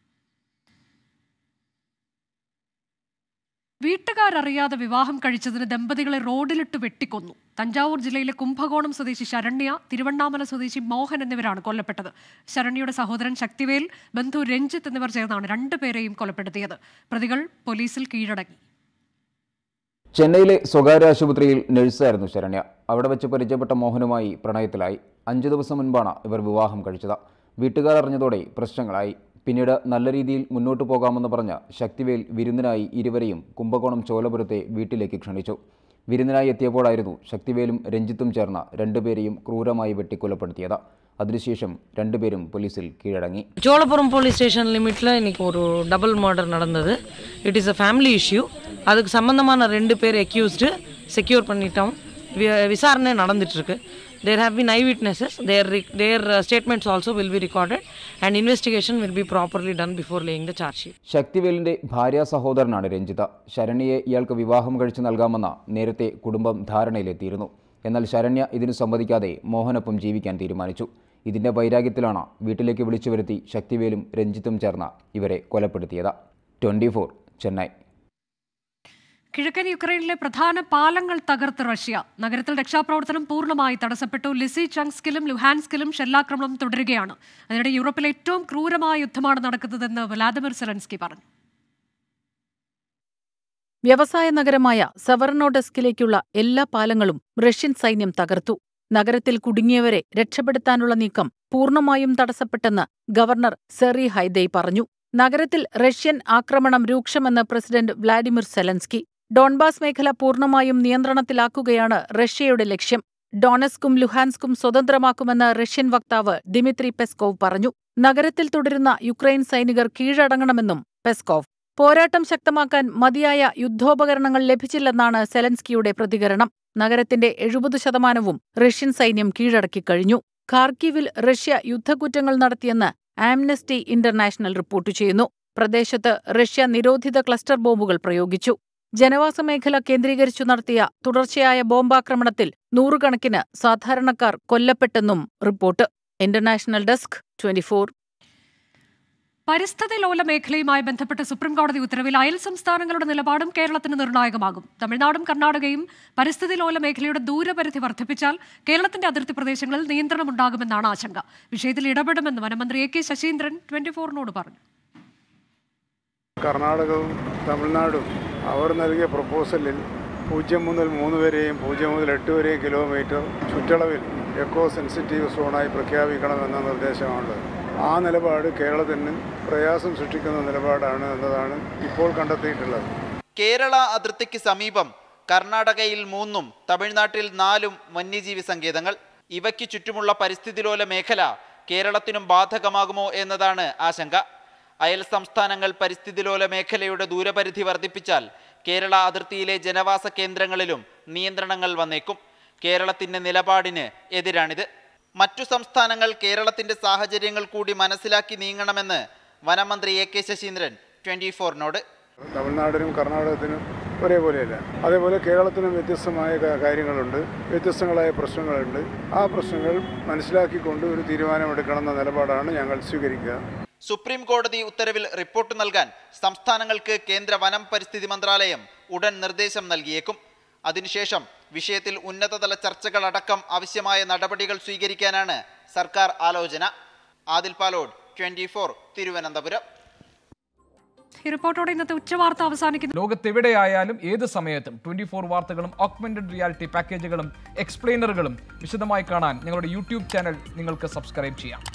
വീട്ടുകാരറിയാതെ വിവാഹം കഴിച്ചതിന് ദമ്പതികളെ റോഡിലിട്ട് വെട്ടിക്കൊന്നു. തഞ്ചാവൂർ ജില്ലയിലെ കുംഭകോണം സ്വദേശി ശരണ്യ, തിരുവണ്ണാമല സ്വദേശി മോഹൻ എന്നിവരാണ് കൊല്ലപ്പെട്ടത്. ശരണ്യയുടെ സഹോദരൻ ശക്തിവേൽ, ബന്ധു രഞ്ജിത്ത് എന്നിവർ ചേർന്നാണ് രണ്ടുപേരെയും കൊലപ്പെടുത്തിയത്. പ്രതികൾ പോലീസിൽ കീഴടങ്ങി. ചെന്നൈയിലെ സ്വകാര്യ ആശുപത്രിയിൽ നഴ്സായിരുന്നു ശരണ്യ. അവിടെ വെച്ച് പരിചയപ്പെട്ട മോഹനുമായി പ്രണയത്തിലായി. 5 ദിവസം മുൻപാണ് ഇവർ വിവാഹം കഴിച്ചത്. വീട്ടുകാർ അറിഞ്ഞതോടെ പ്രശ്നങ്ങളായി. പിന്നീട് നല്ല രീതിയിൽ മുന്നോട്ട് പോകാമെന്ന് പറഞ്ഞ ശക്തിവേൽ വിരുന്നിനായി ഇരുവരെയും കുംഭകോണം ചോലപുരത്തെ വീട്ടിലേക്ക് ക്ഷണിച്ചു. വിരുന്നിനായി എത്തിയപ്പോഴായിരുന്നു ശക്തിവേലും രഞ്ജിത്തും ചേർന്ന രണ്ടുപേരെയും ക്രൂരമായി വെട്ടിക്കൊലപ്പെടുത്തിയത്. അതിനുശേഷം രണ്ടുപേരും പോലീസിൽ കീഴടങ്ങി. ചോളപുരം പോലീസ് സ്റ്റേഷൻ ലിമിറ്റിல் இன்னைக்கு ஒரு டபுள் மர்டர் நடந்தது. It is a family issue. அதுக்கு சம்பந்தமான 2 பேர் அக்யூஸ்டு செக்யூர் பண்ணிட்டோம். விசாரணை நடந்துட்டு இருக்கு. There have been eyewitnesses. Their statements also will be recorded and investigation will be properly done before laying the charge sheet. ശക്തിവേലിന്റെ ഭാര്യ സഹോദരനാണ് രഞ്ജിത. ശരണ്യയെ ഇയാൾക്ക് വിവാഹം കഴിച്ചു നൽകാമെന്ന നേരത്തെ കുടുംബം ധാരണയിലെത്തിയിരുന്നു. എന്നാൽ ശരണ്യ ഇതിനു സമ്മതിക്കാതെ മോഹനൊപ്പം ജീവിക്കാൻ തീരുമാനിച്ചു. ഇതിന്റെ വൈരാഗ്യത്തിലാണ് വീട്ടിലേക്ക് വിളിച്ചു വരുത്തി ശക്തിവേലും രഞ്ജിത്തും ചേർന്ന ഇവരെ കൊലപ്പെടുത്തിയത്. 24 ചെന്നൈ. കിഴക്കൻ യുക്രൈനിലെ പ്രധാന പാലങ്ങൾ തകർത്ത് റഷ്യ. നഗരത്തിൽ രക്ഷാപ്രവർത്തനം പൂർണ്ണമായി തടസ്സപ്പെട്ടു. ലിസിചാൻസ്കിലും ലുഹാൻസ്കിലും ഷെല്ലാക്രമണം തുടരുകയാണ്. അതിനിടെ യൂറോപ്പിലെ ഏറ്റവും ക്രൂരമായ യുദ്ധമാണ് നടക്കുന്നതെന്ന് വ്ളാദിമിർ സെലൻസ്കി പറഞ്ഞു. വ്യവസായ നഗരമായ സെവറനോഡെസ്കിലേക്കുള്ള എല്ലാ പാലങ്ങളും റഷ്യൻ സൈന്യം തകർത്തു. നഗരത്തിൽ കുടുങ്ങിയവരെ രക്ഷപ്പെടുത്താനുള്ള നീക്കം പൂർണ്ണമായും തടസ്സപ്പെട്ടെന്ന് ഗവർണർ സെറി ഹൈദൈ പറഞ്ഞു. നഗരത്തിൽ റഷ്യൻ ആക്രമണം രൂക്ഷമെന്ന് പ്രസിഡന്റ് വ്ളാഡിമിർ സെലൻസ്കി. ഡോൺബാസ് മേഖല പൂർണ്ണമായും നിയന്ത്രണത്തിലാക്കുകയാണ് റഷ്യയുടെ ലക്ഷ്യം. ഡോണസ്കും ലുഹാൻസ്കും സ്വതന്ത്രമാക്കുമെന്ന് റഷ്യൻ വക്താവ് ദിമിത്രി പെസ്കോവ് പറഞ്ഞു. നഗരത്തിൽ തുടരുന്ന യുക്രൈൻ സൈനികർ കീഴടങ്ങണമെന്നും പെസ്കോവ്. പോരാട്ടം ശക്തമാക്കാൻ മതിയായ യുദ്ധോപകരണങ്ങൾ ലഭിച്ചില്ലെന്നാണ് സെലൻസ്കിയുടെ പ്രതികരണം. നഗരത്തിന്റെ 70% റഷ്യൻ സൈന്യം കീഴടക്കിക്കഴിഞ്ഞു. ഖാർക്കീവിൽ റഷ്യ യുദ്ധക്കുറ്റങ്ങൾ നടത്തിയെന്ന് ആംനസ്റ്റി ഇന്റർനാഷണൽ റിപ്പോർട്ട് ചെയ്യുന്നു. പ്രദേശത്ത് റഷ്യ നിരോധിത ക്ലസ്റ്റർ ബോംബുകൾ പ്രയോഗിച്ചു. ജനവാസ മേഖല കേന്ദ്രീകരിച്ചു നടത്തിയ തുടർച്ചയായ ബോംബാക്രമണത്തിൽ 100 കണക്കിന് സാധാരണക്കാർ കൊല്ലപ്പെട്ടെന്നും റിപ്പോർട്ട്. International desk 24. പരിസ്ഥിതി ലോല മേഖലയുമായി ബന്ധപ്പെട്ട് സുപ്രീംകോടതി ഉത്തരവിൽ അയൽ സംസ്ഥാനങ്ങളുടെ നിലപാടും കേരളത്തിന് നിർണായകമാകും. തമിഴ്നാടും കർണാടകയും പരിസ്ഥിതി ലോല മേഖലയുടെ ദൂരപരിധി വർദ്ധിപ്പിച്ചാൽ കേരളത്തിന്റെ അതിർത്തി പ്രദേശങ്ങളിൽ നിയന്ത്രണമുണ്ടാകുമെന്നാണ് ആശങ്ക. വിഷയത്തിൽ ഇടപെടുമെന്ന് വനമന്ത്രി എ.കെ. ശശീന്ദ്രൻ 24നോട് പറഞ്ഞു. കർണാടകവും തമിഴ്നാടും അവർ നൽകിയ പ്രപ്പോസലിൽ 0 മുതൽ 3 വരെയും 0 മുതൽ 8 വരെയും കിലോമീറ്റർ ചുറ്റളവിൽ എക്കോ സെൻസിറ്റീവ് സോണായി പ്രഖ്യാപിക്കണമെന്ന നിർദ്ദേശമാണ്. ആ നിലപാട് കേരളത്തിന് പ്രയാസം സൃഷ്ടിക്കുന്ന നിലപാടാണ് എന്നതാണ് ഇപ്പോൾ കണ്ടെത്തിയിട്ടുള്ളത്. കേരള അതിർത്തിക്ക് സമീപം കർണാടകയിൽ 3 തമിഴ്നാട്ടിൽ 4 വന്യജീവി സങ്കേതങ്ങൾ. ഇവയ്ക്ക് ചുറ്റുമുള്ള പരിസ്ഥിതിലോല മേഖല കേരളത്തിനും ബാധകമാകുമോ എന്നതാണ് ആശങ്ക. അയൽ സംസ്ഥാനങ്ങൾ പരിസ്ഥിതിലോല മേഖലയുടെ ദൂരപരിധി വർദ്ധിപ്പിച്ചാൽ കേരള അതിർത്തിയിലെ ജനവാസ കേന്ദ്രങ്ങളിലും നിയന്ത്രണങ്ങൾ വന്നേക്കും. കേരളത്തിന്റെ നിലപാടിന് എതിരാണിത്. മറ്റു സംസ്ഥാനങ്ങൾ കേരളത്തിന്റെ സാഹചര്യങ്ങൾ കൂടി മനസ്സിലാക്കി നീങ്ങണമെന്ന് വനമന്ത്രി എ.കെ. ശശീന്ദ്രൻ 24നോട്. തമിഴ്നാടിനും കർണാടകത്തിനും ഒരേപോലെയല്ല. അതേപോലെ കേരളത്തിനും വ്യത്യസ്തമായ കാര്യങ്ങളുണ്ട്, വ്യത്യസ്തങ്ങളായ പ്രശ്നങ്ങളുണ്ട്. ആ പ്രശ്നങ്ങൾ മനസ്സിലാക്കിക്കൊണ്ട് ഒരു തീരുമാനമെടുക്കണമെന്ന നിലപാടാണ് ഞങ്ങൾ സ്വീകരിക്കുക. സുപ്രീം കോടതി ഉത്തരവിൽ റിപ്പോർട്ട് നൽകാൻ സംസ്ഥാനങ്ങൾക്ക് കേന്ദ്ര വനം പരിസ്ഥിതി മന്ത്രാലയം ഉടൻ നിർദ്ദേശം നൽകിയേക്കും. അതിനുശേഷം വിഷയത്തിൽ ഉന്നതതല ചർച്ചകളടക്കം ആവശ്യമായ നടപടികൾ സ്വീകരിക്കാനാണ് സർക്കാർ ആലോചന. ആദിൽ പാലോട് 24 തിരുവനന്തപുരം. ഈ റിപ്പോർട്ടോടെ ഇന്നത്തെ ഉച്ചവാർത്ത അവസാനിക്കുന്നു. ലോകത്തെവിടെയായാലും ഏത് സമയത്തും 24 വാർത്തകളും ഓഗ്മെന്റഡ് റിയാലിറ്റി പാക്കേജുകളും എക്സ്പ്ലെയിനറുകളും വിശദമായി കാണാൻ ഞങ്ങളുടെ യൂട്യൂബ് ചാനൽ നിങ്ങൾക്ക് സബ്സ്ക്രൈബ് ചെയ്യാം.